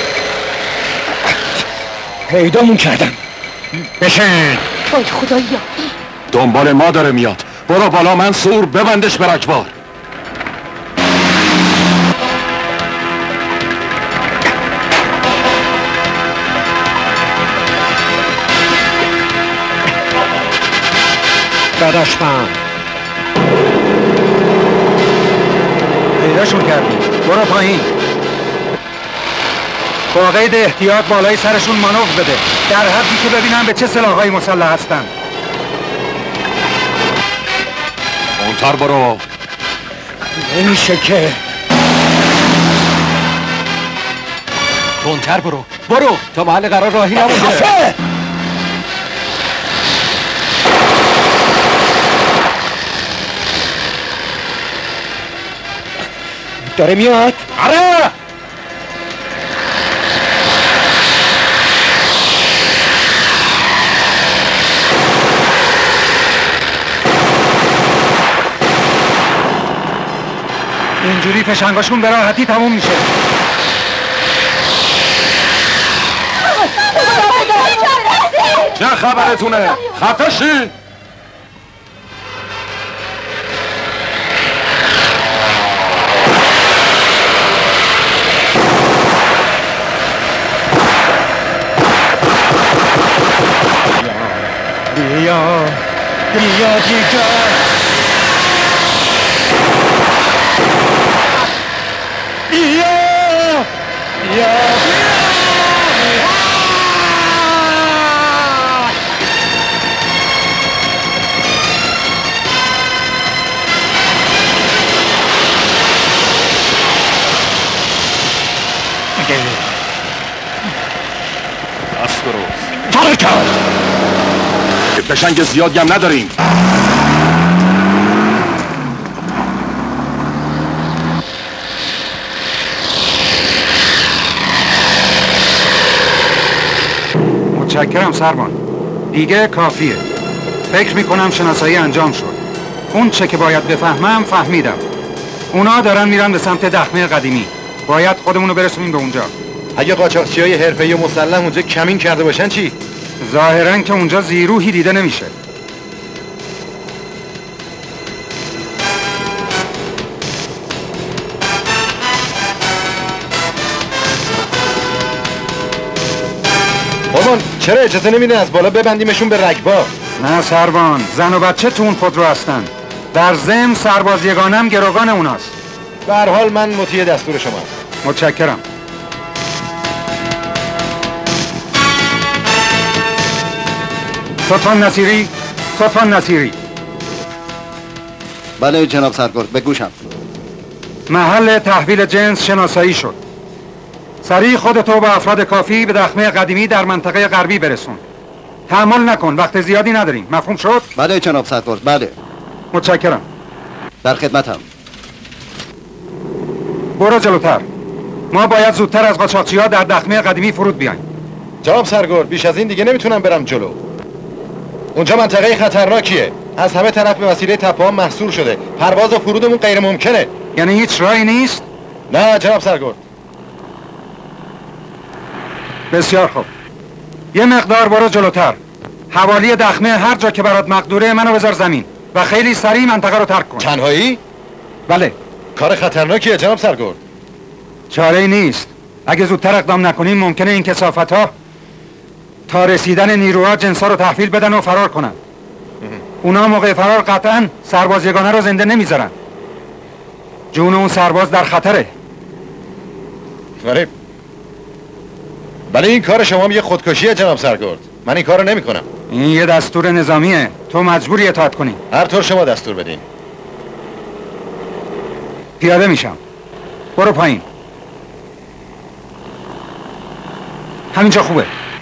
پیدامون کردم. بشین. وای خدایا، دنبال ما داره میاد. برو بالا منصور، ببندش به رگبار. بدشمن پیداشون کردیم. برو پایین. با قید احتیاط بالای سرشون مانور بده، در حدی که ببینم به چه سلاح‌هایی مسلح هستن. اونتر برو. نمیشه که. تندتر برو برو تا محل قرار راهی نمونده. داره میاد. آره. اینجوری فشنگاشون به راحتی تموم میشه. چه خبرتونه؟ خفه شید! بیا بیا دیگر بیا بیا دست درست کار کرد. بشنگ زیادی هم نداریم. متشکرم سربان، دیگه کافیه. فکر میکنم شناسایی انجام شد. اون چه که باید بفهمم فهمیدم. اونا دارن میرن به سمت دخمه قدیمی. باید خودمونو برسونیم به اونجا. اگه قاچاقچیای حرفه‌ای و مسلح اونجا کمین کرده باشن چی؟ ظاهرا که اونجا زیروهی دیده نمیشه. بابان چرا اجازه نمیدین از بالا ببندیمشون به رگبار؟ نه سربان، زن و بچه تو اون خودرو هستن. در ضمن سرباز یگانم گروگان اوناست. به هر حال من مطیع دستور شما. متشکرم. سلطان نصیری، سلطان نصیری. بله جناب سرگرد، به گوشم. محل تحویل جنس شناسایی شد. سریع خودتو با افراد کافی به دخمه قدیمی در منطقه غربی برسون. تحمل نکن، وقت زیادی نداریم. مفهوم شد؟ بله جناب سرگرد، بله. متشکرم. در خدمتم. برو جلوتر. ما باید زودتر از قاچاقچی‌ها در دخمه قدیمی فرود بیایم. جناب سرگرد، بیش از این دیگه نمیتونم برم جلو. اونجا منطقه خطرناکیه. از همه طرف به وسیله تپه‌ها محصور شده. پرواز و فرودمون غیر ممکنه. یعنی هیچ راهی نیست؟ نه جناب سرگرد. بسیار خوب. یه مقدار برو جلوتر. حوالی دخمه هر جا که برات مقدوره منو بذار زمین و خیلی سریع منطقه رو ترک کن. تنهایی؟ بله. کار خطرناکیه جناب سرگرد. چاره نیست. اگه زودتر اقدام نکنیم ممکنه این کثافت‌ها تا رسیدن نیروها جنسا رو تحویل بدن و فرار کنن. اونا موقع فرار قطعاً سرباز یگانه رو زنده نمیذارن. جون اون سرباز در خطره. ولی ولی این کار شما یه خودکشیه جناب سرگرد. من این کارو نمی‌کنم. این یه دستور نظامیه. تو مجبوری اطاعت کنی. هر طور شما دستور بدین. پیاده میشم. برو پایین. همینجا خوبه.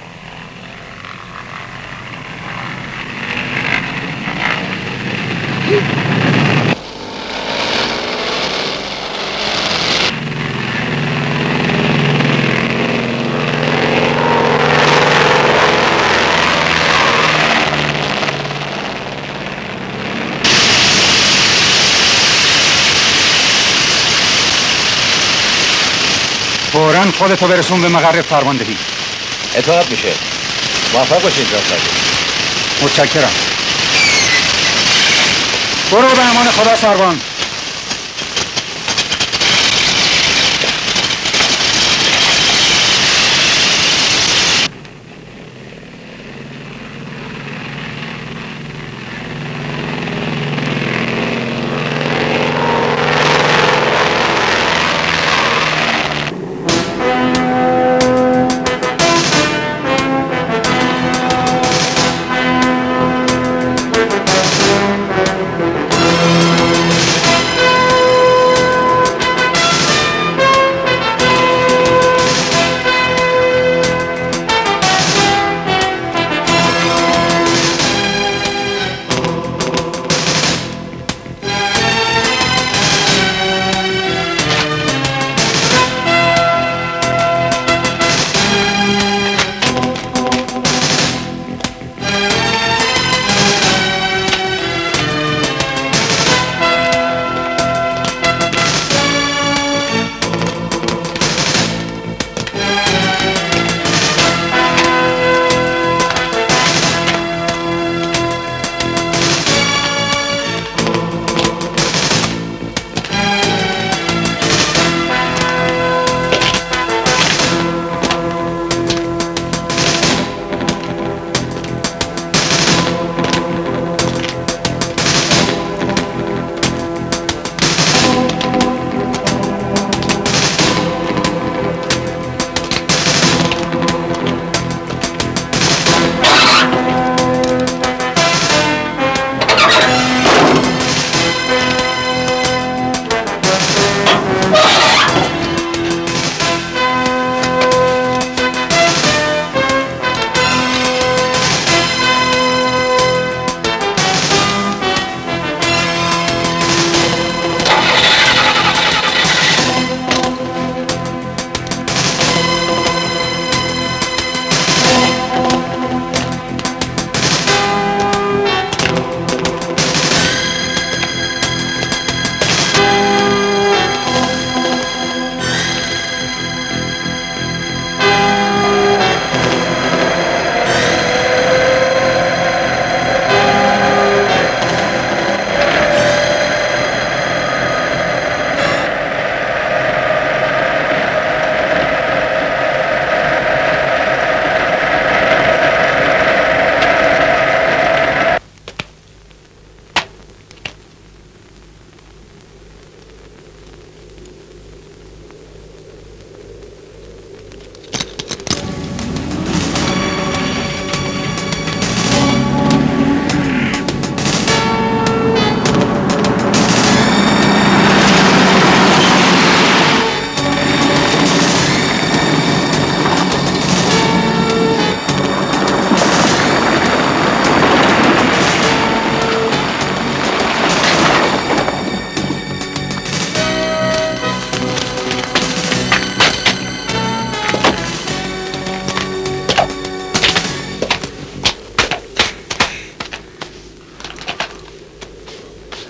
فوراً خودتو برسون به مقر فرماندهی. اطاعت میشه. موفق باشین جناب سرگرد. متشکرم. برو به امان خدا سربان.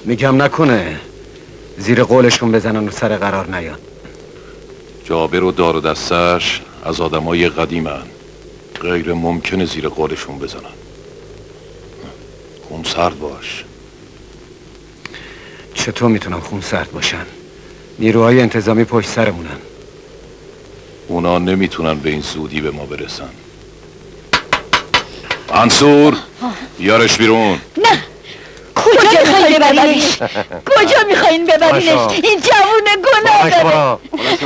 میگم نکنه زیر قولشون بزنن و سر قرار نیاد. جابر و دار و دستش از آدمای قدیمن، غیر ممکنه زیر قولشون بزنن. خون سرد باش. چطور میتونم خون سرد باشن؟ نیروهای انتظامی پشت سرمونن. اونا نمیتونن به این زودی به ما برسن. منصور بیارش بیرون. نه کجا میخواین ببرینش؟ کجا میخواین ببرینش؟ این جوونه گناه داره.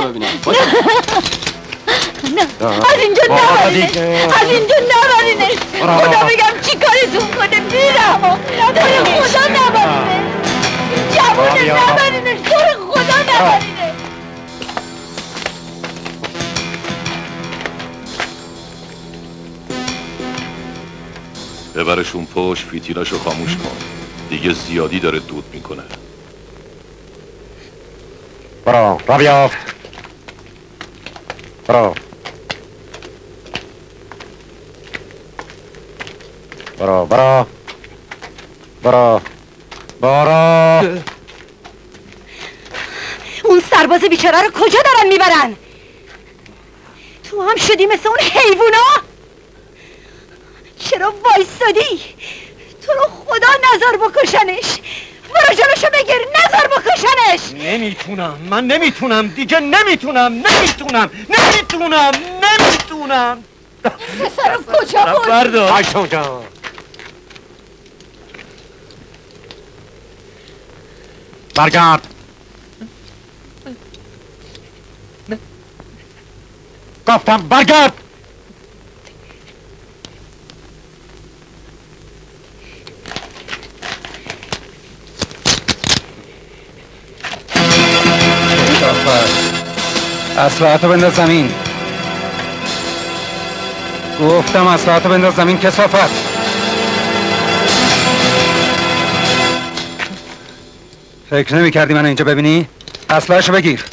نه از اینجا نبرینش، از اینجا نبرینش. خدا بگم چی کارتون کنه میرم. تو خدا نبرینش، جوونه نبرینش، تو خدا نبرینش. ببرشون پشت، فیتیلاشو خاموش کن. دیگه زیادی داره دود میکنه. برو را بیافت. برو برو برو برو برو. اون سرباز بیچاره رو کجا دارن میبرن؟ تو هم شدی مثل اون حیوونا؟ چرا وایستادی؟ تو رو خدا نظر بکشنش. برو جلوشو بگیر، نظر بکشنش. نمیتونم، من نمیتونم دیگه، نمیتونم نمیتونم نمیتونم نمیتونم. پسر رو کجا بود؟ بردار آیسا جان. برگرد. گفتم برگرد. اسلحه‌تو بنداز زمین. گفتم اسلحه‌تو بنداز زمین کثافت. فکر نمی کردی من اینجا ببینی؟ اسلحه‌شو بگیر.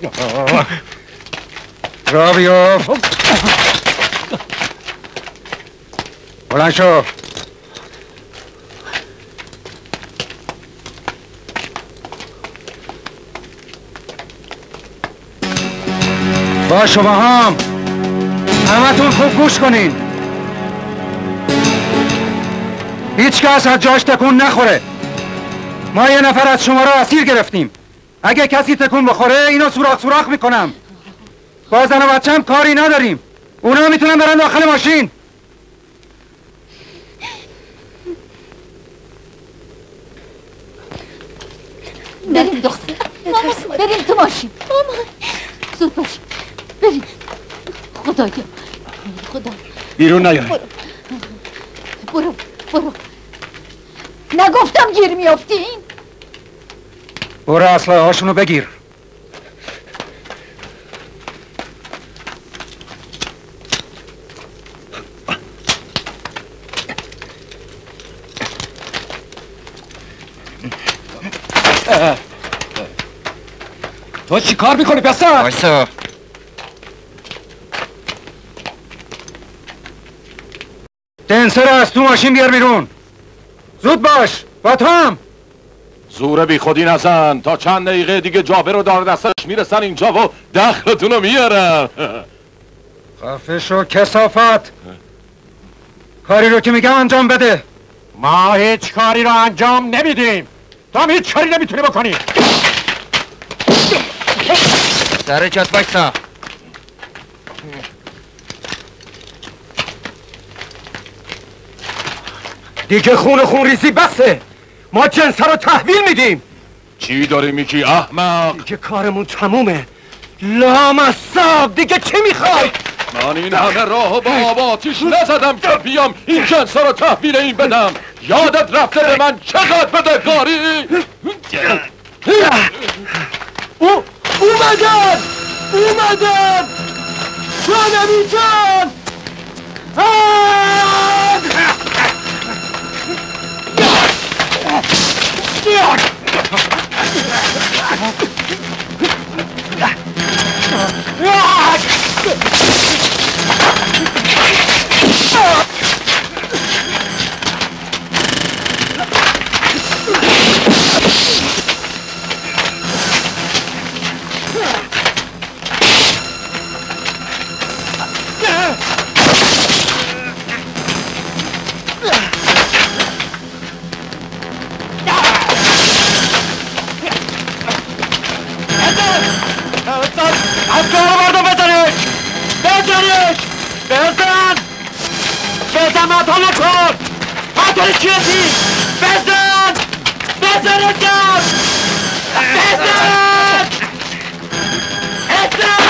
را بیافت. بلند شو. با شما هم همتون خوب گوش کنین. هیچ کس از جاش تکون نخوره. ما یه نفر از شما رو اسیر گرفتیم. اگه کسی تکون بخوره اینو سوراخ سوراخ میکنم. با زن و بچه هم کاری نداریم. اونا میتونن برن داخل ماشین. بریم دختر، بریم تو ماشین. زود باش بریم. خدایا خدا بیرون نیای. برو برو. نگفتم گیر میافتین؟ برو اسلحه هاشونو بگیر. تو چی کار میکنی پسر؟ وایسا. دنسر از تو ماشین بیار بیرون. زود باش. با تو هم. زور بی خودی نزن. تا چند دقیقه دیگه جابر و دار دستش میرسن اینجا و دخلتونو میارن. خفه شو کثافت. کاری رو که میگم انجام بده. ما هیچ کاری رو انجام نمیدیم. تو هم هیچ کاری نمیتونی بکنی. سر جات وایسا. دیگه خون خون ریزی بسه. ما جنسا رو تحویل میدیم. چی داری میگی احمق؟ دیگه کارمون تمومه. لامصب دیگه چی میخوای؟ من این همه راهو با آب آتیش نزدم که بیام این جنسا رو تحویل این بدم. یادت رفته به من چقدر بدهکاری؟ او اومدن اومدن جانمی جان. بچه ها رو مردم بزنش بزنش بزن بزن مطا نکن قاتل چیزی بزن بزن ادم بزن ادم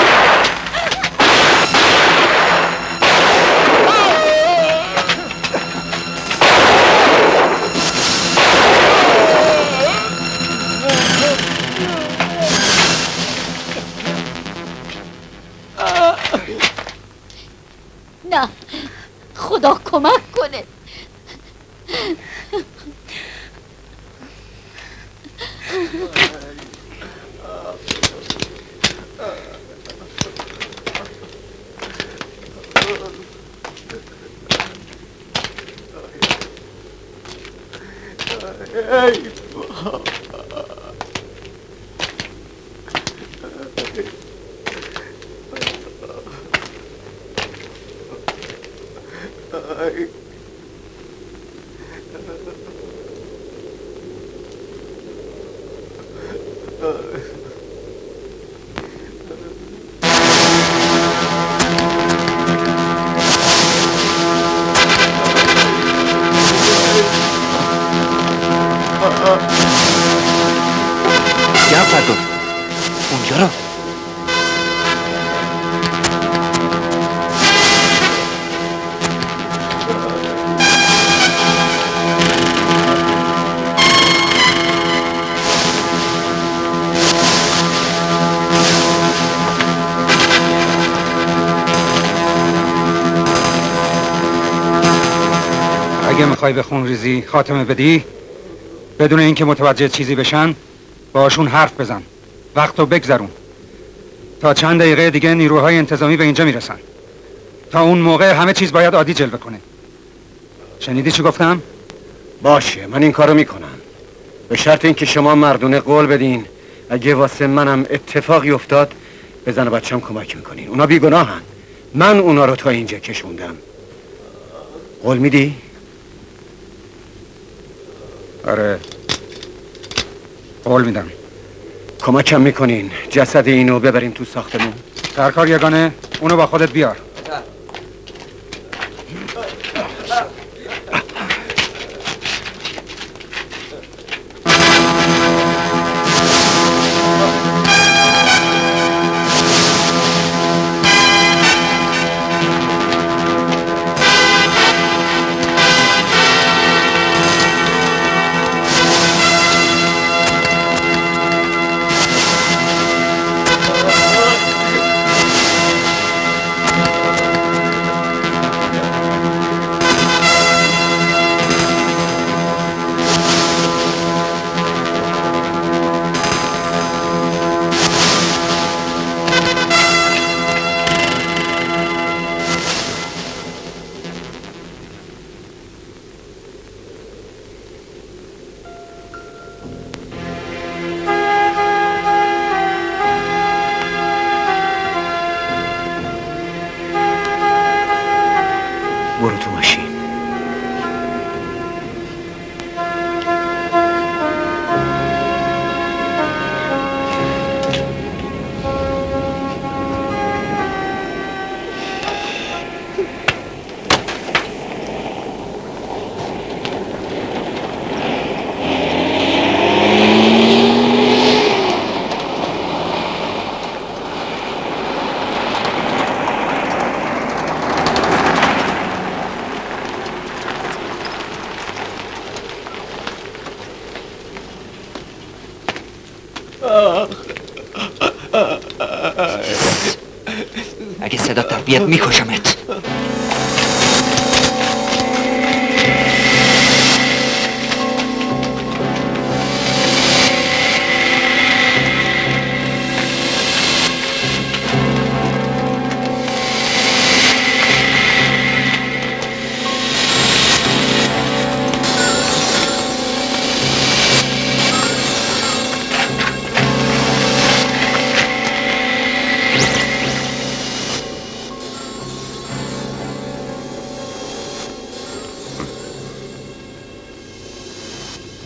نه خدا کمک کنه. جعفر اونجا رو اگه میخوای به خون ریزی خاتمه بدی بدون اینکه متوجه چیزی بشن باشون حرف بزن، وقتو بگذرون. تا چند دقیقه دیگه نیروهای انتظامی به اینجا میرسن. تا اون موقع همه چیز باید عادی جلوه کنه. شنیدی چی گفتم؟ باشه من این کارو میکنم، به شرط اینکه شما مردونه قول بدین اگه واسه منم اتفاقی افتاد به زن و بچه‌م کمک میکنین. اونا بیگناهن، من اونا رو تا اینجا کشوندم. قول میدی؟ آره قول میدم. کمکم میکنین جسد اینو ببرین تو ساختمون؟ سرکار یگانه اونو با خودت بیار. برو تو ماشین. اگه صدا در بیاد میکشمت.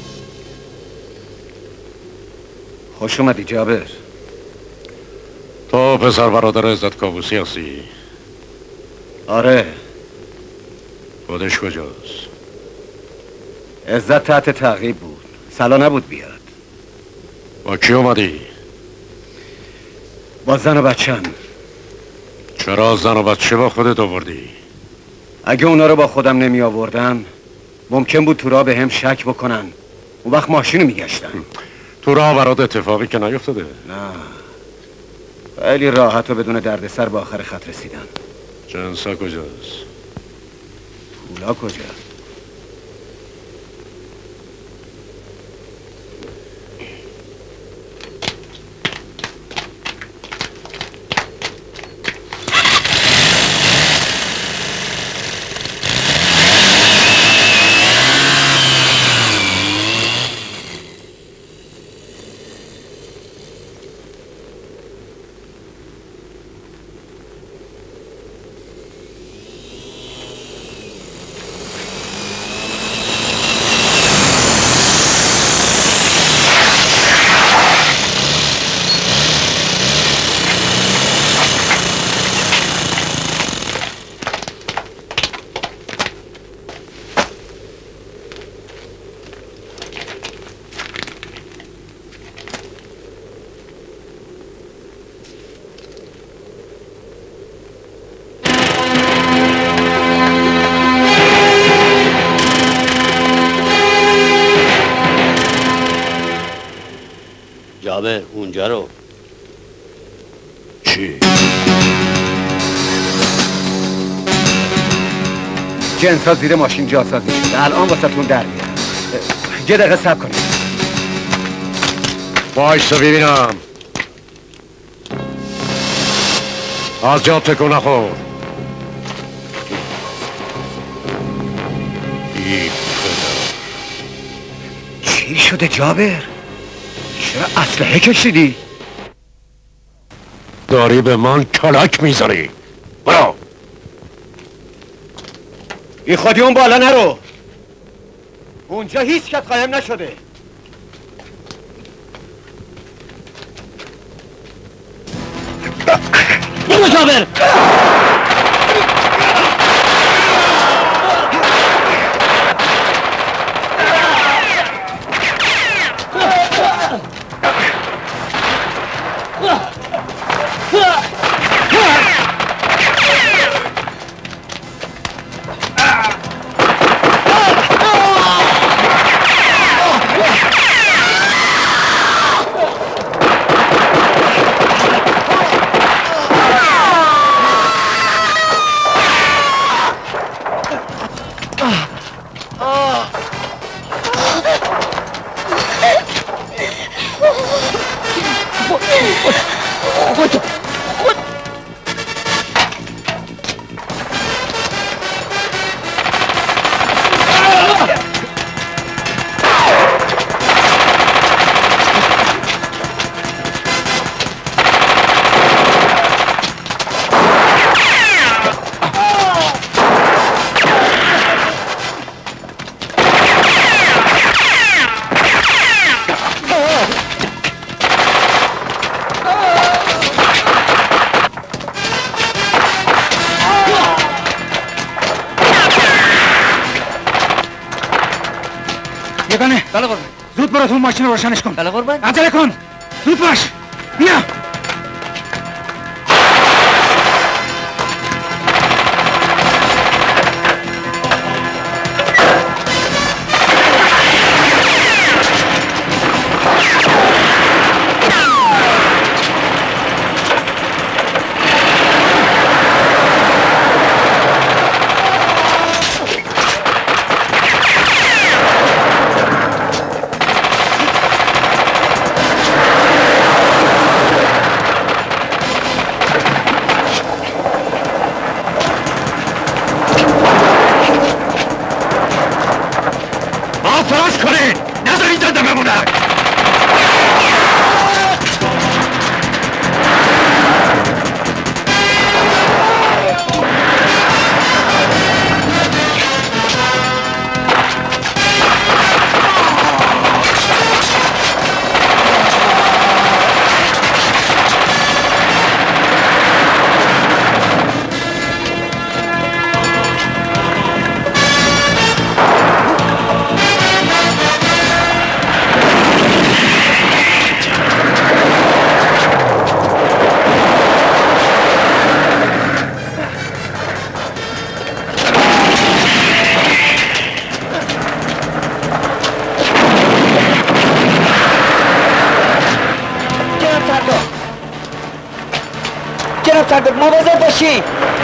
خوش اومدی جابر. تو پسر برادر عزت کابوسی هستی؟ آره. خودش کجاست؟ عزت تحت تعقیب بود، سلا نبود بیاد. با کی اومدی؟ با زن و بچم. چرا زن و بچه با خودت آوردی؟ اگه اونا رو با خودم نمی آوردم ممکن بود تو راه به هم شک بکنن. اون وقت ماشینو میگشتن. تو راه برات اتفاقی که نیفتاده؟ نه، خیلی راحت و بدون دردسر به آخر خط رسیدم. جنسا کجاست؟ پولا کجا؟ جابر اونجا رو. چی؟ جنس ها زیر ماشین جاسازی شده، الان واسه تون در میارم. یه دقیقه صبر کنید. وایسا ببینم. از جا تکون نخور. ای خدا. چی شده جابر؟ چرا اسلحه کشیدی؟ داری به من کلک میزنی. برو. ای خودی اون بالا نرو. اونجا هیچ کس قایم نشده. برو جابر. یگانه بله قربان. زود برو تو ماشین رو روشنش کن. بله قربان. عجله کن. زود باش. بیا. جناب سرگرد مواظب باشین.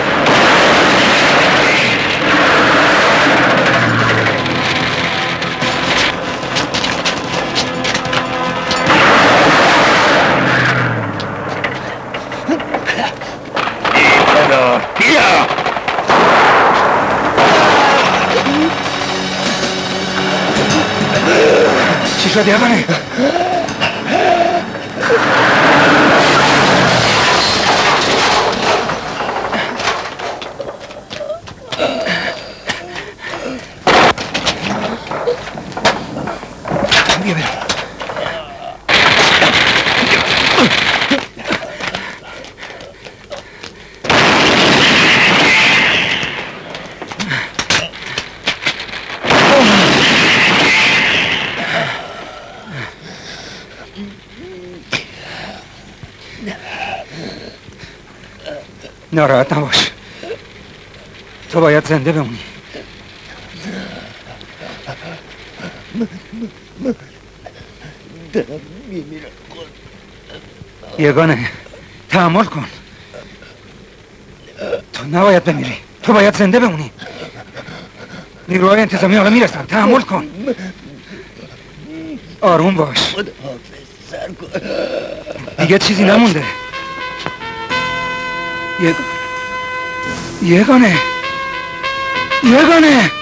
بیا چی شد یابانه؟ بیا بریم. ناراحت نباش، تو باید زنده بمونی. دارم میمیرم. یگانه تحمل کن، تو نباید بمیری، تو باید زنده بمونی. نیروهای انتظامی حالا میرسن، تحمل کن. آروم باش، دیگه چیزی نمونده. یگانه یگانه یگانه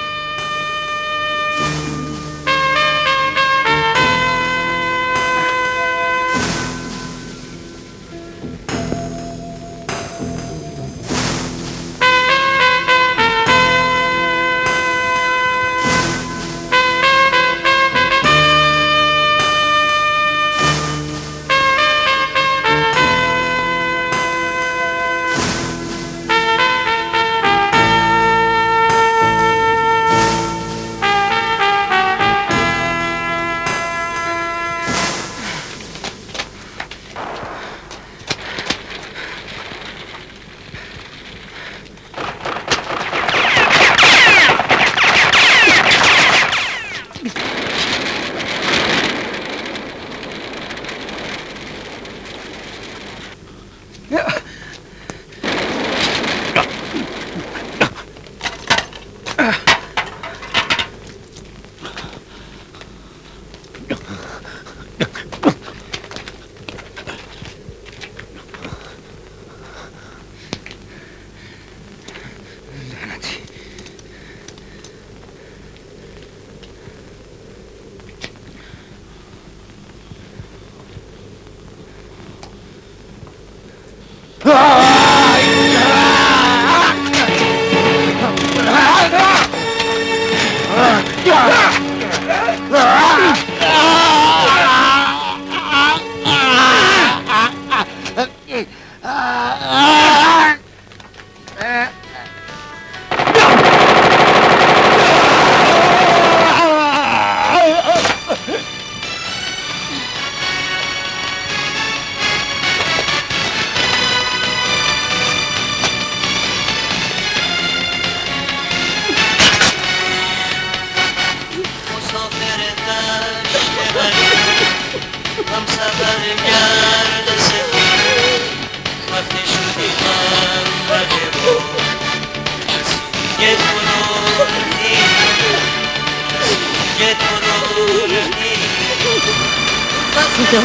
خدا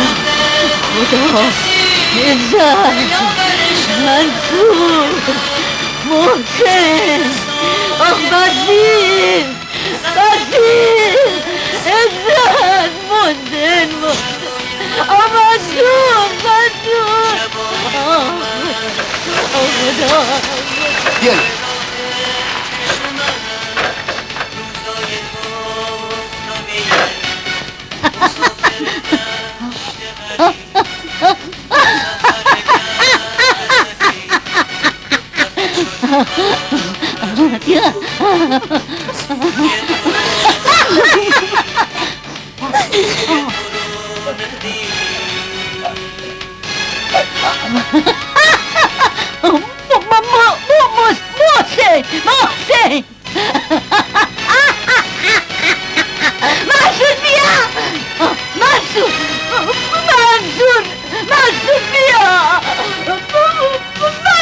خدا عزت منصور محسن آخ بسیر بسیر عزت محسن آخ منصور منصور آخ خدا بیایی محسن محسن منصور بیا منصور منصور منصور بیا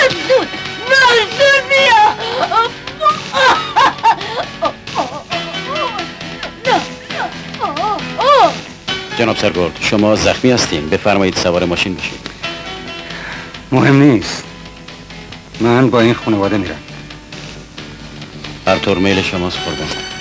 جناب سرگرد شما زخمی هستین، بفرمایید سوار ماشین بشید. مهم نیست، من با این خانواده میرم. هر طور میل شماست قربان.